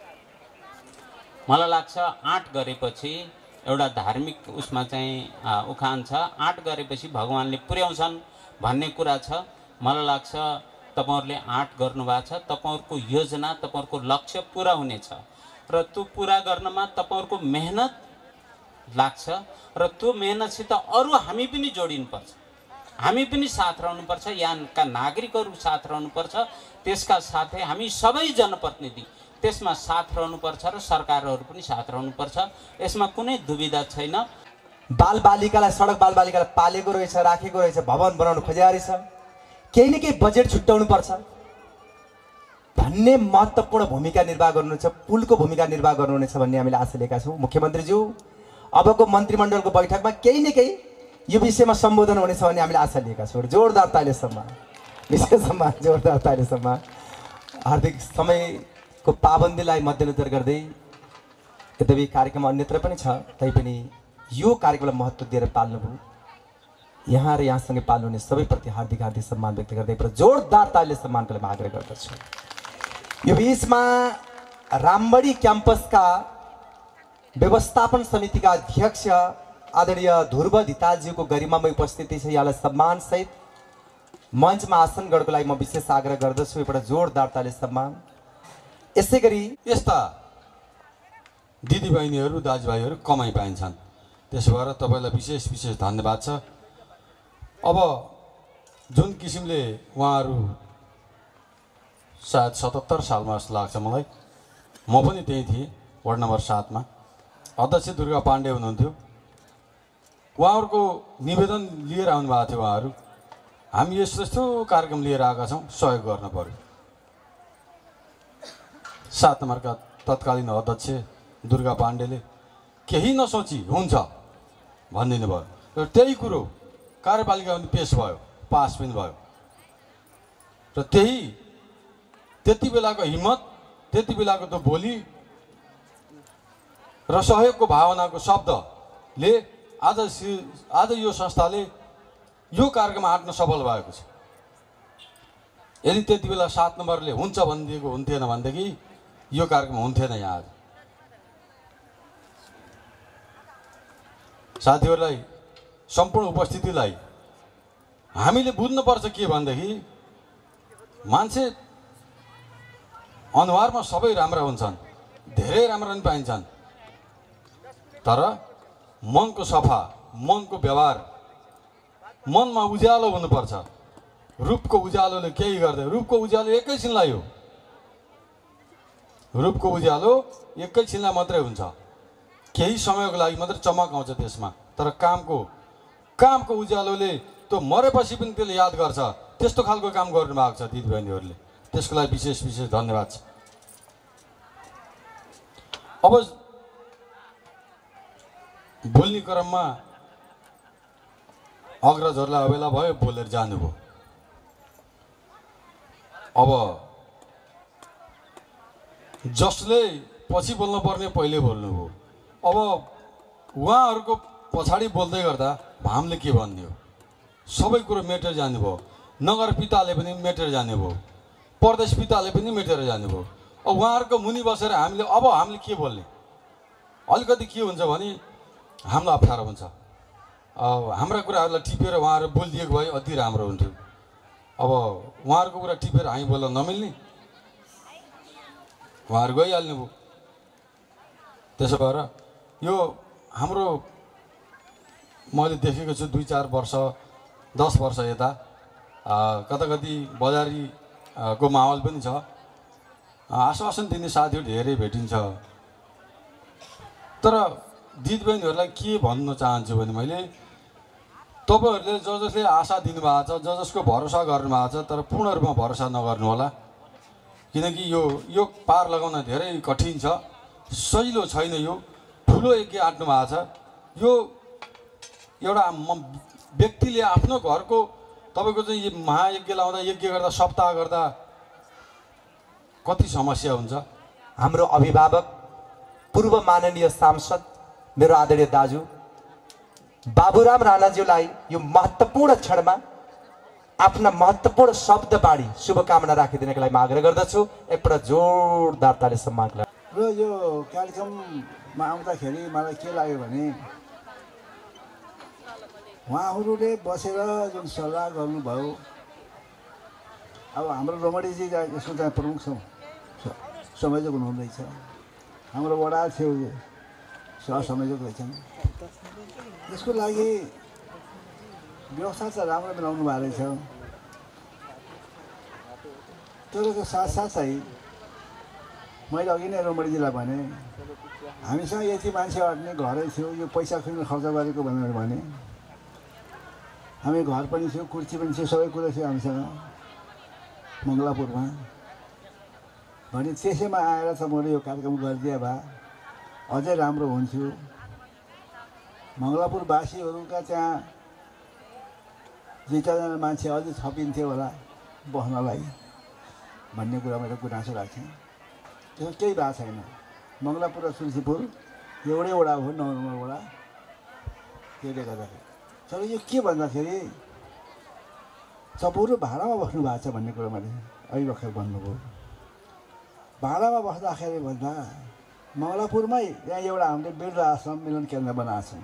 मलाई लाग्छ आँट गरेपछि एउटा धार्मिक उसमा चाहिँ उखान छ, आँट गरेपछि भगवानले पुर्याउँछन् भन्ने कुरा छ। मलाई लाग्छ तपाईहरुले आँट गर्नुभएको छ, तपाईहरुको योजना, तपाईहरुको लक्ष्य पूरा हुनेछ र त्यो पूरा गर्नमा तपाईहरुको मेहनत लाग्छ र त्यो मेहनतसित अरु हामी पनि जोडिनुपर्छ। हामी पनि साथ रहनुपर्छ, यहाँका नागरिकहरु साथ रहनुपर्छ। त्यसका साथै हामी सबै जनप्रतिनिधि त्यसमा साथ रहनुपर्छ र सरकारहरु पनि साथ रहनुपर्छ। यसमा कुनै दुविधा छैन। बालबालिकालाई सडक बालबालिकालाई पालेको रहेछ, राखेको रहेछ, भवन बनाउन खोजेको रहेछ, केही न केही बजेट छुट्याउनु पर्छ भन्ने महत्त्वपूर्ण भूमिका निर्वाह गर्नुहुन्छ, पुलको भूमिका निर्वाह गर्नुहुनेछ भन्ने हामीले आशा लिएका छौं। मुख्यमन्त्रीज्यू अबको मन्त्रीमण्डलको बैठकमा केही न केही यो विषयमा सम्बोधन हुनेछ भन्ने हामीले आशा लिएका छौं। जोरदार ताली सम्मान, विशेष सम्मान, जोरदार ताली सम्मान। हार्दिक समयको पाबन्दीलाई मध्यनजर गर्दै यद्यपि कार्यक्रम अन्यत्र पनि छ तैपनि यो कार्यक्रमलाई महत्त्व दिएर पाल्नुभयो। यहाँ र यहाँसँगै पाल्नुहुने सबैप्रति हार्दिक हार्दिक सम्मान व्यक्त गर्दै र जोरदार तालीले सम्मानको लागि आग्रह गर्दछु। यो बीचमा रामबडी क्याम्पसका व्यवस्थापन समितिका अध्यक्ष आदरणीय ध्रुव धितालज्यूको गरिमामय उपस्थिति छ। यहाँलाई सम्मान सहित मञ्चमा आसन गर्नको लागि म विशेष आग्रह गर्दछु। एउटा जोरदार ताली सम्मान। यसैगरी यस्ता दिदीबहिनीहरू दाजुभाइहरू कमाइ पाइन्छन्। त्यसो भएर तपाईँलाई विशेष विशेष धन्यवाद छ। अब जुन किसिमले उहाँहरू सायद सतहत्तर सालमा जस्तो लाग्छ मलाई, म पनि त्यही थिएँ वार्ड नम्बर सातमा, अध्यक्ष दुर्गा पाण्डे हुनुहुन्थ्यो। उहाँहरूको निवेदन लिएर आउनुभएको थियो। उहाँहरू हामी यस्तो यस्तो कार्यक्रम लिएर आएका छौँ, सहयोग गर्न पर्यो। सात नम्बरका तत्कालीन अध्यक्ष दुर्गा पाण्डेले केही नसोची हुन्छ भनिदिनु भयो र त्यही कुरो कार्यपालिका पनि पेस भयो, पास पनि भयो। र त्यही त्यति बेलाको हिम्मत, त्यति बेलाको त्यो बोली र सहयोगको भावनाको शब्दले आज आज यो संस्थाले यो कार्यक्रम आँट्न सफल भएको छ। यदि त्यति बेला सात नम्बरले हुन्छ भनिदिएको हुन्थेन भनेदेखि यो कार्यक्रम हुन्थेन। यहाँ आज साथीहरूलाई, सम्पूर्ण उपस्थितिलाई हामीले बुझ्नुपर्छ के भनेदेखि मान्छे अनुहारमा सबै राम्रा हुन्छन्, धेरै राम्रा पनि पाइन्छन्, तर मनको सफा, मनको व्यवहार, मनमा उज्यालो हुनुपर्छ। रूपको उज्यालोले केही गर्दैन। रूपको उज्यालो एकैछिनलाई हो, रूपको उज्यालो एकैछिनलाई मात्रै हुन्छ, केही समयको लागि मात्रै चमक आउँछ त्यसमा। तर कामको कामको उज्यालोले त्यो मरेपछि पनि त्यसले याद गर्छ। त्यस्तो खालको काम गर्नुभएको छ दिदीबहिनीहरूले, त्यसको लागि विशेष विशेष धन्यवाद छ। अब बोल्ने क्रममा अग्रजहरूलाई अबेला भयो, बोलेर जानुभयो। अब जसले पछि बोल्नु पर्ने पहिले बोल्नुभयो। अब उहाँहरूको पछाडि बोल्दै गर्दा हामीले के भन्ने हो, सबै कुरो मेटेर जानुभयो। नगर पिताले पनि मेटेर जानुभयो, प्रदेश पिताले पनि मेटेर जानुभयो। अब उहाँहरूको मुनि बसेर हामीले अब हामीले के बोल्ने, अलिकति के हुन्छ भने हामीलाई अप्ठ्यारो हुन्छ। अब हाम्रा कुराहरूलाई टिपेर उहाँहरू बोलिदिएको भए अति राम्रो हुन्थ्यो। अब उहाँहरूको कुरा टिपेर हामी बोल्न नमिल्ने, उहाँहरू गइहाल्नु भयो। त्यसो भएर यो हाम्रो मैले देखेको छु दुई चार वर्ष दस वर्ष यता कता कति बजारीको माहौल पनि छ। आश्वासन दिने साथीहरू धेरै भेटिन्छ। तर दिदीबहिनीहरूलाई के भन्न चाहन्छु भने मैले तपाईँहरूले ज जसले आशा दिनुभएको छ, ज जसको भरोसा गर्नुभएको छ, तर पूर्ण रूपमा भरोसा नगर्नु होला। किनकि यो यो पार लगाउन धेरै कठिन छ, सजिलो छैन। यो ठुलो यज्ञ आँट्नु भएको छ। यो एउटा व्यक्तिले आफ्नो घरको तपाईँको चाहिँ यो महायज्ञ लाउँदा, यज्ञ गर्दा, सप्ताह गर्दा कति समस्या हुन्छ। हाम्रो अभिभावक पूर्व माननीय सांसद मेरो आदरणीय दाजु बाबुराम राणाज्यूलाई यो महत्त्वपूर्ण क्षणमा आफ्ना महत्त्वपूर्ण शब्द बाणी शुभकामना राखिदिनको लागि म आग्रह गर्दछु। एकपल्ट जोरदार ताली सम्मान र यो कार्यक्रममा आउँदाखेरि मलाई के लाग्यो भने उहाँहरूले बसेर जुन सल्लाह गर्नुभयो। अब हाम्रो रमणीजी यसको चाहिँ प्रमुख संयोजक हुनुहुँदैछ, हाम्रो वडा छेउ सहसंयोजक रहेछन्। यसको लागि व्यवस्था चाहिँ राम्रो मिलाउनु भएको रहेछ। तर त्यो साथसाथै मैले अघि नै रमणीजीलाई भने हामीसँग यति मान्छे अट्ने घरै थियो, यो पैसा किन खर्च गरेको भनेर भने हामी घर पनि थियो, कुर्सी पनि थियो, सबै कुरो थियो हामीसँग मङ्गलापुरमा। भने त्यसैमा आएर त मैले यो कार्यक्रम गरिदिए भए अझै राम्रो हुन्थ्यो। मङ्गलापुरवासीहरूका त्यहाँ दुई चारजना मान्छे अझै थपिन्थ्यो होला बस्नलाई भन्ने कुरा मैले गुनासो राख्थेँ। त्यसो केही भएको छैन। मङ्गलापुर र तुलसीपुर एउटै वडा हो, नौ नम्बर वडा। त्यसले गर्दाखेरि तर यो के भन्दाखेरि तपाईँहरू भाडामा बस्नु भएको छ भन्ने कुरा मैले अहिले भर्खर भन्नुभयो। भाडामा बस्दाखेरि भन्दा मङ्गलापुरमै यहाँ एउटा हामीले वृद्ध आश्रम मिलन केन्द्र बनाएको छौँ।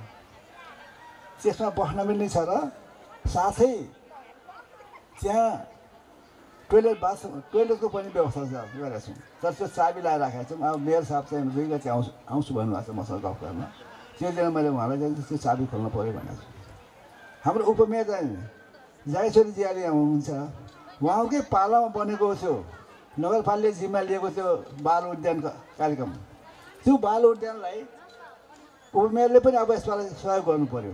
त्यसमा बस्न मिल्ने छ र साथै त्यहाँ टोइलेट बाथरुम टोइलेटको पनि व्यवस्था गरेका छौँ तर त्यो चाबी लगाएर राखेका छौँ। अब मेयर साहब चाहिँ दुई गति आउँछु आउँछु भन्नुभएको छ मसँग गफ गर्न। त्यो दिन मैले उहाँलाई चाहिँ त्यो चाबी खोल्नु पऱ्यो भनेको छु। हाम्रो उपमेयर चाहिँ जायछोरी जियाली हुनुहुन्छ, उहाँकै पालामा बनेको थियो नगरपालिकाले जिम्मा लिएको त्यो बाल उद्यान कार्यक्रम। त्यो बाल उद्यानलाई उपमेयरले पनि अब यसपालि सहयोग गर्नु पऱ्यो।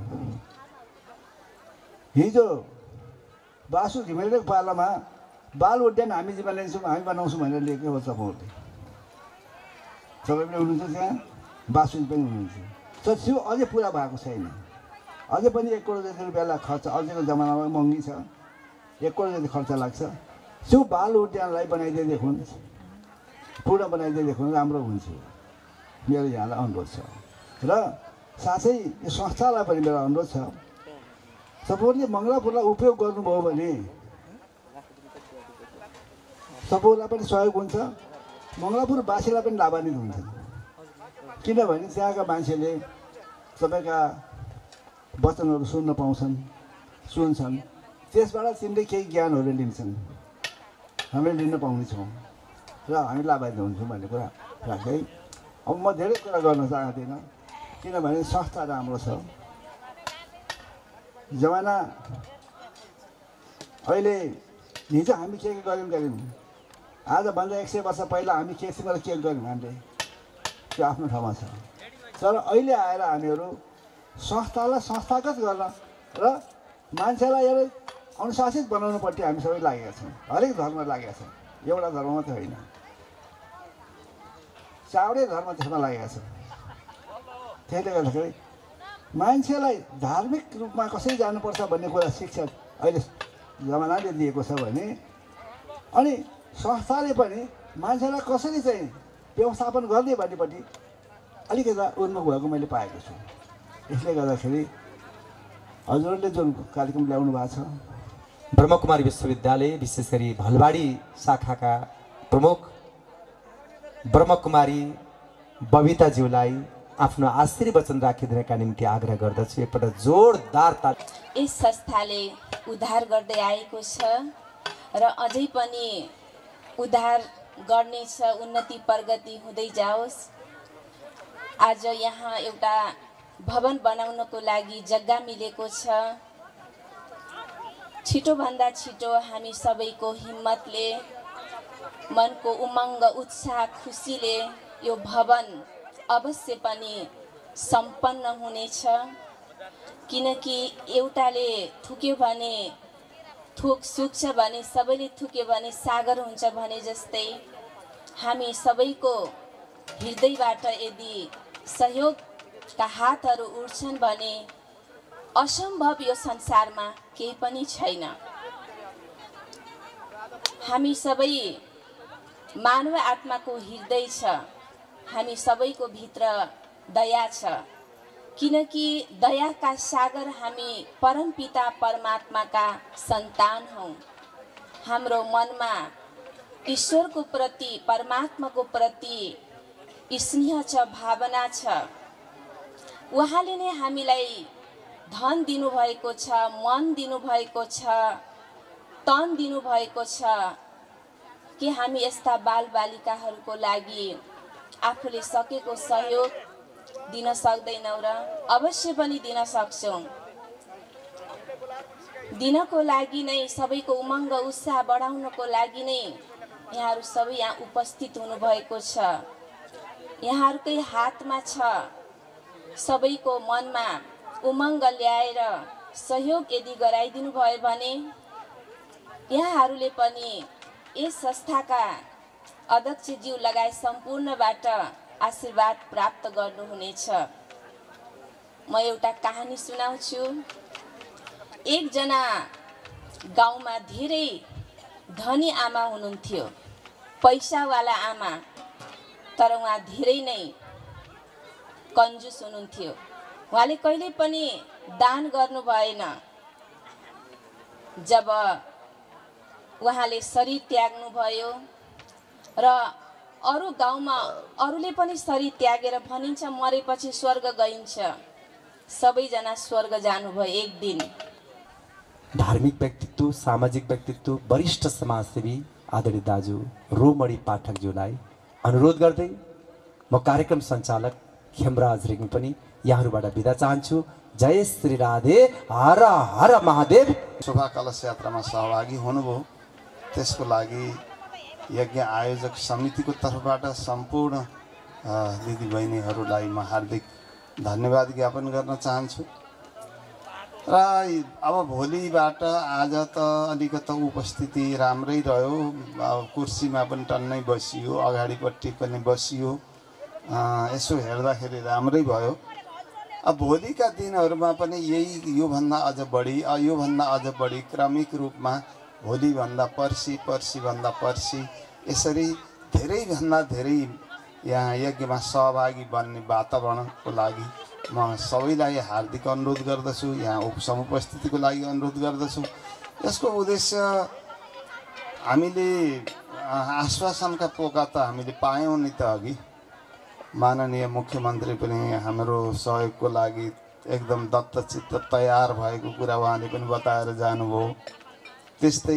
हिजो बासु घिमिरेको पालामा बाल उद्यान हामी जिम्मा लिन्छौँ हामी बनाउँछौँ भनेर लिएको हो तपाईँहरूले। तपाईँ पनि हुनुहुन्छ त्यहाँ, बासुजी पनि हुनुहुन्छ, तर त्यो अझै पुरा भएको छैन। अझै पनि एक करोड जति रुपियाँलाई खर्च अझैको जमानामा महँगी छ, एक करोड जति खर्च लाग्छ। त्यो बाल उद्यानलाई बनाइदिए देखुन्, पूर्ण बनाइदिए देखुन् राम्रो हुन्छ मेरो यहाँलाई अनुरोध छ। र साथै यो संस्थालाई पनि मेरो अनुरोध छ, सबैले मङ्गलापुरलाई उपयोग गर्नुभयो भने सबैलाई पनि सहयोग हुन्छ, मङ्गलापुरवासीलाई पनि लाभान्वित हुन्छ। किनभने त्यहाँका मान्छेले तपाईँका वचनहरू सुन्न पाउँछन्, सुन्छन्, त्यसबाट तिनले केही ज्ञानहरू लिन्छन्, हामीले लिन पाउनेछौँ र हामी लाभान्वित हुन्छौँ भन्ने कुरा राख्दै अब म धेरै कुरा गर्न चाहदिनँ किनभने संस्था राम्रो छ। जमाना अहिले हिजो हामी के के गऱ्यौँ गऱ्यौँ आजभन्दा एक सय वर्ष पहिला हामी के सिमले के गऱ्यौँ हामीले त्यो आफ्नो ठाउँमा छ। तर अहिले आएर हामीहरू संस्थालाई संस्थागत गर्न र मान्छेलाई एउटा अनुशासित बनाउनुपट्टि हामी सबै लागेका छौँ। हरेक धर्म लागेका छौँ, एउटा धर्म मात्रै होइन, चावडै धर्म त्यसमा लागेका छौँ। त्यसले गर्दाखेरि मान्छेलाई धार्मिक रूपमा कसरी जानुपर्छ भन्ने कुरा शिक्षा अहिले जमानाले दिएको छ भने अनि संस्थाले पनि मान्छेलाई कसरी चाहिँ व्यवस्थापन गर्ने भन्नेपट्टि अलिकति उन्मुख भएको मैले पाएको छु। यसले गर्दाखेरि हजुरहरूले जुन कार्यक्रम ल्याउनु भएको छ ब्रह्मकुमारी विश्वविद्यालय विशेष गरी भलबाडी शाखाका प्रमुख ब्रह्मकुमारी बबिताज्यूलाई आफ्नो आशीर्वचन राखिदिनका निम्ति आग्रह गर्दछु। एकपल्ट जोरदार ताली। यस संस्थाले उद्धार गर्दै आएको छ र अझै पनि उद्धार गर्नेछ, उन्नति प्रगति हुँदै जाओस्। आज यहाँ एउटा भवन बनाउनको लागि जग्गा मिलेको छ। छिटोभन्दा छिटो हामी सबैको हिम्मतले, मनको उमङ्ग उत्साह खुसीले यो भवन अवश्य पनि सम्पन्न हुनेछ। किनकि एउटाले थुक्यो भने थुक सुक्छ भने सबैले थुक्यो भने सागर हुन्छ भने जस्तै हामी सबैको हृदयबाट यदि सहयोगका हातहरू उड्छन् भने असम्भव यो संसारमा केही पनि छैन। हामी सबै मानव आत्माको हृदय छ, हामी सबैको भित्र दया छ। किनकि दयाका सागर हामी परमपिता परमात्माका सन्तान हौँ। हाम्रो मनमा ईश्वरको प्रति परमात्माको प्रति स्नेह छ, भावना छ। उहाँले नै हामीलाई धन दिनुभएको छ, मन दिनुभएको छ, तन दिनुभएको छ कि हामी यस्ता बालबालिकाहरूको लागि आफूले सकेको सहयोग दिन सक्दैनौँ र अवश्य पनि दिन सक्छौँ। दिनको लागि नै सबैको उमङ्ग उत्साह बढाउनको लागि नै यहाँहरू सबै यहाँ उपस्थित हुनुभएको छ। यहाँहरूकै हातमा छ सबैको मनमा उमङ्ग ल्याएर सहयोग यदि गराइदिनु भयो भने यहाँहरूले पनि यस संस्थाका अध्यक्षज्यू लगायत सम्पूर्णबाट आशीर्वाद प्राप्त गर्नुहुनेछ। म एउटा कहानी सुनाउँछु। एकजना गाउँमा धेरै धनी आमा हुनुहुन्थ्यो, पैसावाला आमा, तर उहाँ धेरै नै कन्जुस हुनुहुन्थ्यो। उहाँले कहिले पनि दान गर्नु भएन। जब उहाँले शरीर त्याग्नु भयो र अरू गाउँमा अरूले पनि शरीर त्यागेर भनिन्छ मरेपछि स्वर्ग गइन्छ, सबैजना स्वर्ग जानुभयो एक दिन। धार्मिक व्यक्तित्व, सामाजिक व्यक्तित्व, वरिष्ठ समाजसेवी आदरणीय दाजु रोमणी पाठकज्यूलाई अनुरोध गर्दै म कार्यक्रम सञ्चालक खेमराज रेग्मी पनि यहाँहरूबाट बिदा चाहन्छु। जय श्री राधे, हर हर महादेव। शोभा कलश यात्रामा सहभागी हुनुभयो त्यसको लागि यज्ञ आयोजक समितिको तर्फबाट सम्पूर्ण दिदीबहिनीहरूलाई म हार्दिक धन्यवाद ज्ञापन गर्न चाहन्छु। र अब भोलिबाट आज त अलिकति उपस्थिति राम्रै रह्यो, अब कुर्सीमा पनि टन्नै बसियो, अगाडिपट्टि पनि बसियो, यसो हेर्दाखेरि राम्रै भयो। अब भोलिका दिनहरूमा पनि यही योभन्दा अझ बढी योभन्दा अझ बढी क्रमिक रूपमा भोलिभन्दा पर्सि पर्सिभन्दा पर्सि यसरी धेरैभन्दा धेरै यहाँ यज्ञमा सहभागी बन्ने वातावरणको लागि म सबैलाई हार्दिक अनुरोध गर्दछु, यहाँ समुपस्थितिको लागि अनुरोध गर्दछु। यसको उद्देश्य हामीले आश्वासनका पोका त हामीले पायौँ नि त। अघि माननीय मुख्यमन्त्री पनि हाम्रो सहयोगको लागि एकदम दत्तचित्त तयार भएको कुरा उहाँले पनि बताएर जानुभयो। त्यस्तै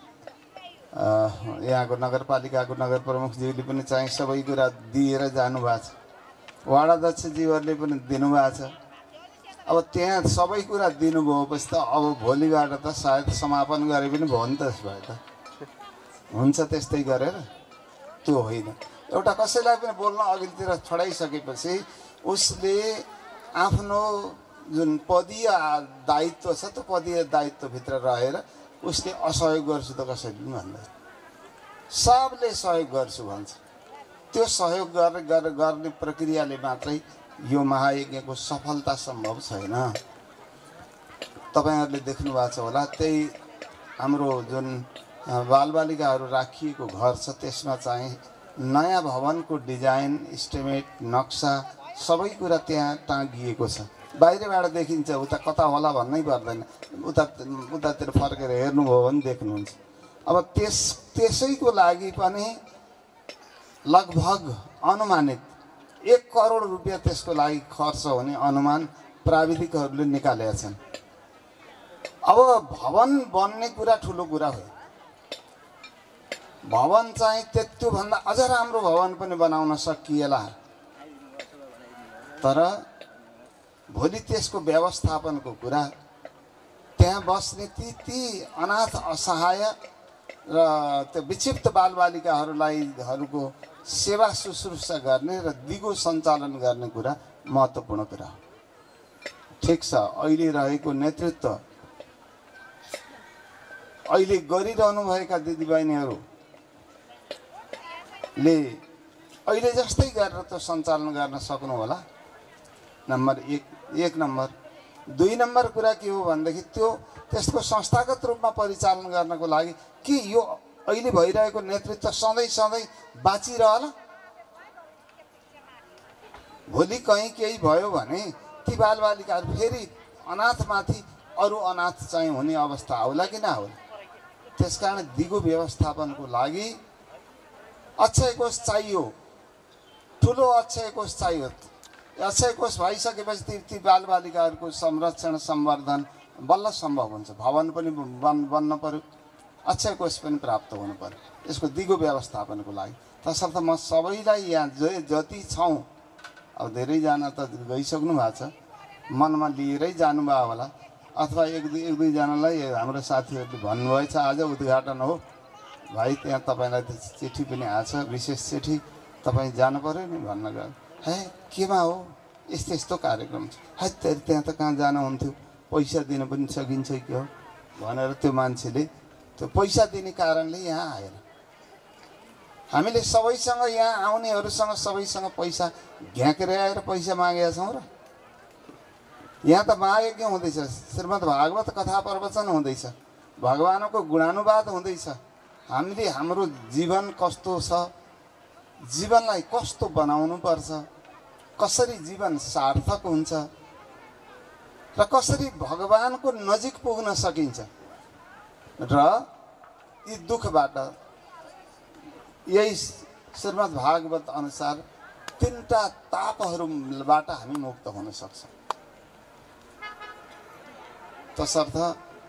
यहाँको नगरपालिकाको नगर प्रमुखज्यूले पनि चाहिँ सबै कुरा दिएर जानुभएको छ, वाडाध्यक्षज्यूहरूले पनि दिनुभएको छ। अब त्यहाँ सबै कुरा दिनुभएपछि त अब भोलिबाट त सायद समापन गरे पनि भयो नि त। त्यसो भए त हुन्छ त्यस्तै गरेर, त्यो होइन। एउटा कसैलाई पनि बोल्न अघिल्तिर छोडाइसकेपछि उसले आफ्नो जुन पदीय दायित्व छ त्यो पदीय दायित्वभित्र रहेर उसले असहयोग गर्छु त कसैले पनि भन्दैन, सबले सहयोग गर्छु भन्छ। त्यो सहयोग गर्ने गर्ने प्रक्रियाले मात्रै यो महायज्ञको सफलता सम्भव छैन। तपाईँहरूले देख्नु भएको छ होला, त्यही हाम्रो जुन बालबालिकाहरू राखिएको घर छ त्यसमा चाहिँ नयाँ भवनको डिजाइन, इस्टिमेट, नक्सा सबै कुरा त्यहाँ टाँगिएको छ। बाहिरबाट देखिन्छ, उता कता होला भन्नै पर्दैन, उता उतातिर फर्केर हेर्नुभयो भने देख्नुहुन्छ। अब त्यस त्यसैको लागि पनि लगभग अनुमानित एक करोड रुपियाँ त्यसको लागि खर्च हुने अनुमान प्राविधिकहरूले निकालेका छन्। अब भवन बन्ने कुरा ठुलो कुरा हो, भवन चाहिँ त्योभन्दा अझ राम्रो भवन पनि बनाउन सकिएला, तर भोलि त्यसको व्यवस्थापनको कुरा, त्यहाँ बस्ने ती ती अनाथ असहाय र त्यो विक्षिप्त बालबालिकाहरूलाई हरूको सेवा शुश्रूषा गर्ने र दिगो सञ्चालन गर्ने कुरा महत्त्वपूर्ण कुरा हो। ठिक छ, अहिले रहेको नेतृत्व, अहिले गरिरहनुभएका दिदीबहिनीहरूले अहिले जस्तै गरेर त्यो सञ्चालन गर्न सक्नु होला। नम्बर एक एक नम्बर दुई नम्बर कुरा के हो भनेदेखि त्यो त्यसको संस्थागत रूपमा परिचालन गर्नको लागि के यो अहिले भइरहेको नेतृत्व सधैँ सधैँ बाँचिरहला? भोलि कहीँ केही भयो भने ती बालबालिकाहरू फेरि अनाथमाथि अरू अनाथ चाहिँ हुने अवस्था आउला कि नआउला? त्यसकारण दिगो व्यवस्थापनको लागि अक्षय कोष चाहियो, ठुलो अक्षय कोष चाहियो। अक्षय कोष भइसकेपछि ती ती बालबालिकाहरूको संरक्षण सम्वर्धन बल्ल सम्भव हुन्छ। भवन पनि बन् बन्न पर्यो, अक्षय कोष पनि प्राप्त हुनु पर्यो यसको दिगो व्यवस्थापनको लागि। तसर्थ म सबैलाई यहाँ जो जति छौँ, अब धेरैजना त गइसक्नु भएको छ, मनमा लिएरै जानुभयो होला, अथवा एक दुई एक दुईजनालाई हाम्रो साथीहरूले भन्नुभएछ आज उद्घाटन हो भाइ, त्यहाँ तपाईँलाई त चिठी पनि आएछ, विशेष चिठी, तपाईँ जानु पऱ्यो नि भन्न गयो। है केमा हो, यस्तो यस्तो कार्यक्रम छ, है त्यहाँ त कहाँ जानुहुन्थ्यो, पैसा दिन पनि सकिन्छ कि हो भनेर त्यो मान्छेले त्यो पैसा दिने कारणले यहाँ आएन। हामीले सबैसँग यहाँ आउनेहरूसँग सबैसँग पैसा घ्याकेर आएर पैसा मागेका छौँ र? यहाँ त महायज्ञ हुँदैछ, श्रीमद् भागवत कथा प्रवचन हुँदैछ, भगवानको गुणानुवाद हुँदैछ। हामीले हाम्रो जीवन कस्तो छ, जीवनलाई कस्तो बनाउनु पर्छ, कसरी जीवन सार्थक हुन्छ र कसरी भगवानको नजिक पुग्न सकिन्छ र यी दुःखबाट यही श्रीमद् भागवत अनुसार तीनटा तापहरूबाट हामी मुक्त हुन सक्छौँ। तसर्थ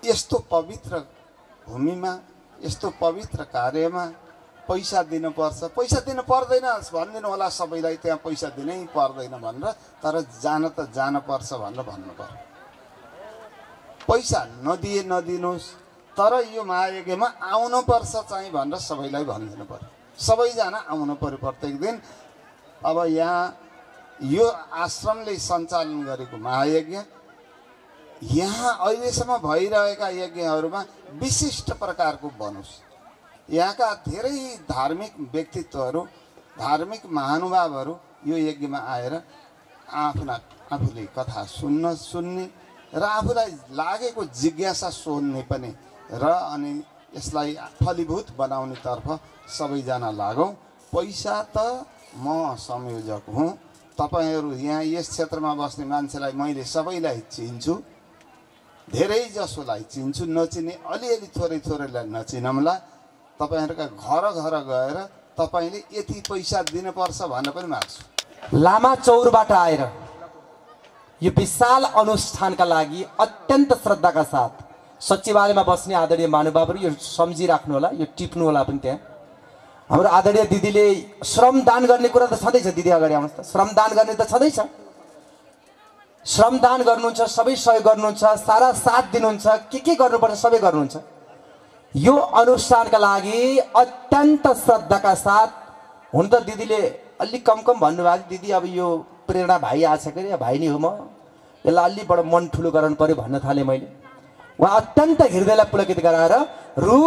यस्तो पवित्र भूमिमा यस्तो पवित्र कार्यमा पैसा दिनुपर्छ, पैसा दिनु पर्दैन भनिदिनु होला सबैलाई, त्यहाँ पैसा दिनै पर्दैन भनेर, तर जान त जानुपर्छ भनेर भन्नु पर्यो। पैसा नदिए नदिनुहोस्, तर यो महायज्ञमा आउनुपर्छ चाहिँ भनेर सबैलाई भनिदिनु पर्यो। सबैजना आउनु पर्यो प्रत्येक दिन। अब यहाँ यो आश्रमले सञ्चालन गरेको महायज्ञ यहाँ अहिलेसम्म भइरहेका यज्ञहरूमा विशिष्ट प्रकारको बनोस्। यहाँका धेरै धार्मिक व्यक्तित्वहरू, धार्मिक महानुभावहरू यो यज्ञमा आएर आफ्ना आफूले कथा सुन्न सुन्ने र आफूलाई लागेको जिज्ञासा सोध्ने पनि र अनि यसलाई फलीभूत बनाउनेतर्फ सबैजना लागौँ। पैसा त म संयोजक हुँ, तपाईँहरू यहाँ यस क्षेत्रमा बस्ने मान्छेलाई मैले सबैलाई चिन्छु, धेरै जसोलाई चिन्छु, नचिने अलिअलि थोरै थोरैलाई नचिनौँला। तपाईँहरूका घर घर गएर तपाईँले यति पैसा दिनुपर्छ भन्न पनि माग्छु। लामा चौरबाट आएर यो विशाल अनुष्ठानका लागि अत्यन्त श्रद्धाका साथ सचिवालयमा बस्ने आदरणीय महानुभावहरू यो सम्झिराख्नु होला, यो टिप्नु होला पनि। त्यहाँ हाम्रो आदरणीय दिदीले श्रमदान गर्ने कुरा त छँदैछ। दिदी अगाडि आउनुहोस् त। श्रमदान गर्ने त छँदैछ, श्रमदान गर्नुहुन्छ, सबै सहयोग गर्नुहुन्छ, सारा साथ दिनुहुन्छ, के के गर्नुपर्छ सबै गर्नुहुन्छ। यो अनुष्ठानका लागि अत्यन्त श्रद्धाका साथ, हुन त दिदीले अलि कम कम भन्नुभएको थियो, दिदी अब यो प्रेरणा भाइ आछ के अरे, भाइ नै हो म, यसलाई अलि बडो मन ठुलो गराउनु पर्यो भन्न थालेँ मैले। उहाँ अत्यन्त हृदयलाई पुलकित गराएर रु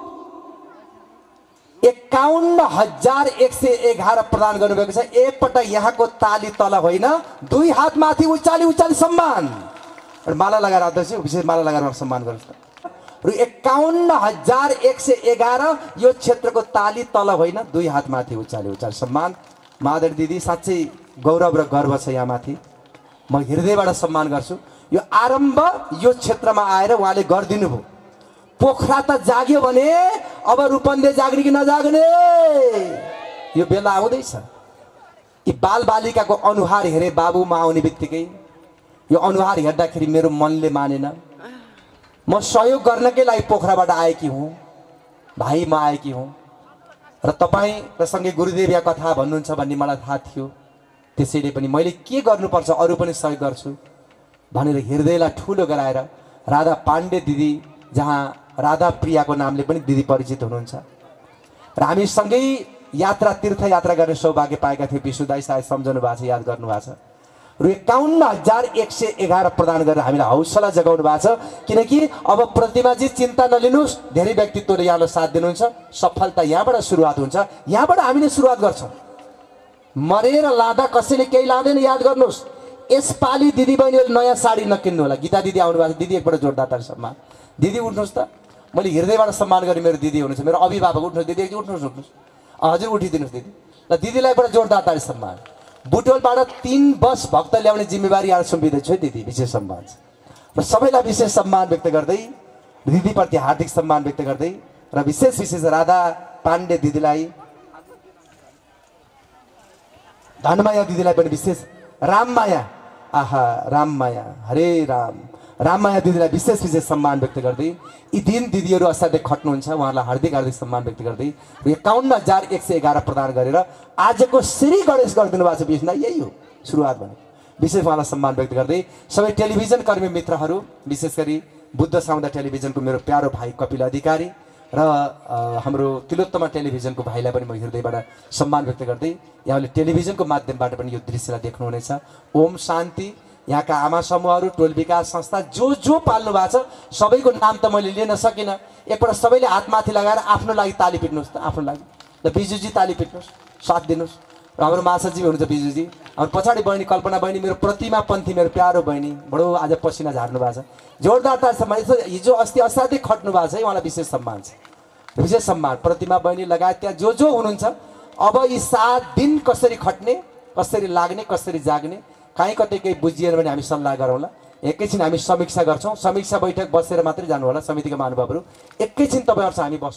एकाउन्न हजार एक सय एघार प्रदान गर्नुभएको छ। एकपटक यहाँको ताली तल होइन, दुई हात माथि उचाली उचाली सम्मान माला लगाएर अध्यक्ष विशेष माला लगाएर सम्मान गर्नुहोस् त। रु एकाउन्न हजार एक सय एघार यो क्षेत्रको ताली तल होइन, दुई हात माथि उचाली उचाली सम्मान। माधव दिदी साँच्चै गौरव र गर्व छ यहाँमाथि, म हृदयबाट सम्मान गर्छु। यो आरम्भ यो क्षेत्रमा आएर उहाँले गरिदिनु भयो। पोखरा त जाग्यो भने अब रूपन्देही जाग्ने कि नजाग्ने यो बेला आउँदैछ। यी बालबालिकाको अनुहार हेरे बाबुमा आउने बित्तिकै यो अनुहार हेर्दाखेरि मेरो मनले मानेन। म सहयोग गर्नकै लागि पोखराबाट आएकी हुँ, भाइ म आएकी हुँ र तपाईँ र सँगै गुरुदेव या कथा भन्नुहुन्छ भन्ने मलाई थाहा थियो। त्यसैले पनि मैले के गर्नुपर्छ अरू पनि सहयोग गर्छु भनेर हृदयलाई ठुलो गराएर राधा पाण्डे दिदी, जहाँ राधा प्रियाको नामले पनि दिदी परिचित हुनुहुन्छ र हामी सँगै यात्रा तीर्थ यात्रा गर्ने सौभाग्य पाएका थियौँ। विशु दाई सायद सम्झनु भएको छ, याद गर्नु भएको छ। रु एकाउन्न हजार एक सय एघार प्रदान गरेर हामीलाई हौसला जगाउनु भएको छ। किनकि अब प्रतिमाजी चिन्ता नलिनुहोस्, धेरै व्यक्तित्वले यहाँलाई साथ दिनुहुन्छ। सफलता यहाँबाट सुरुवात हुन्छ, यहाँबाट हामीले सुरुवात गर्छौँ। मरेर लाँदा कसैले केही लाँदैन, याद गर्नुहोस्। यसपालि दिदी बहिनीहरूले नयाँ साडी नकिन्नु होला। गीता दिदी आउनु भएको छ, दिदी एकपल्ट जोरदार ताली सम्मान। दिदी उठ्नुहोस् त, मैले हृदयबाट सम्मान गरेँ। मेरो दिदी हुनुहुन्छ, मेरो अभिभावक। उठ्नुहोस् दिदी, एकचोटि उठ्नुहोस् उठ्नुहोस् हजुर उठिदिनुहोस् दिदी। ल दिदीलाई एकपल्ट जोरदार ताली सम्मान। बुटोलबाट तीन बस भक्त ल्याउने जिम्मेवारी आज सुम्पिँदैछु है दिदी, विशेष सम्मान छ। र सबैलाई विशेष सम्मान व्यक्त गर्दै, दिदीप्रति हार्दिक सम्मान व्यक्त गर्दै र विशेष विशेष राधा पाण्डे दिदीलाई, धनमाया दिदीलाई पनि विशेष, राममाया, आहा राममाया, हरे राम, राममाया दिदीलाई विशेष विशेष सम्मान व्यक्त गर्दै, यी दिन दिदीहरू असाध्यै खट्नुहुन्छ, उहाँहरूलाई हार्दिक हार्दिक सम्मान व्यक्त गर्दै एकाउन्न हजार एक सय एघार प्रदान गरेर आजको श्री गणेश गरिदिनु भएको छ। विष्णु यही हो सुरुवात भने, विशेष उहाँलाई सम्मान व्यक्त गर्दै सबै टेलिभिजन कर्मी मित्रहरू, विशेष गरी बुद्ध सामुदाय टेलिभिजनको मेरो प्यारो भाइ कपिल अधिकारी र हाम्रो तिलोत्तमा टेलिभिजनको भाइलाई पनि म हृदयबाट सम्मान व्यक्त गर्दै, यहाँले टेलिभिजनको माध्यमबाट पनि यो दृश्यलाई देख्नुहुनेछ। ओम शान्ति। यहाँका आमा समूहहरू, टोल विकास संस्था, जो जो पाल्नु भएको छ सबैको नाम त मैले लिन सकिनँ। एकपल्ट सबैले हातमाथि लगाएर आफ्नो लागि ताली पिट्नुहोस् त, आफ्नो लागि। ल बिजुजी ताली पिट्नुहोस्, साथ दिनुहोस्। र हाम्रो महासचिव हुनुहुन्छ बिजुजी, हाम्रो पछाडि बहिनी कल्पना बहिनी, मेरो प्रतिमा पन्थी, मेरो प्यारो बहिनी, बडो आज पसिना झार्नु भएको छ। जोरदार ताली सम्मान। हिजो अस्ति असाध्यै खट्नु भएको छ है, उहाँलाई विशेष सम्मान छ, विशेष सम्मान। प्रतिमा बहिनी लगायत त्यहाँ जो जो हुनुहुन्छ, अब यी सात दिन कसरी खट्ने, कसरी लाग्ने, कसरी जाग्ने, कहीँ कतै केही बुझिएन भने हामी सल्लाह गरौँला। एकैछिन हामी समीक्षा गर्छौँ। समीक्षा बैठक बसेर मात्रै जानु होला। समितिका महानुभावहरू एकैछिन तपाईँहरूसँग हामी बस्छौँ।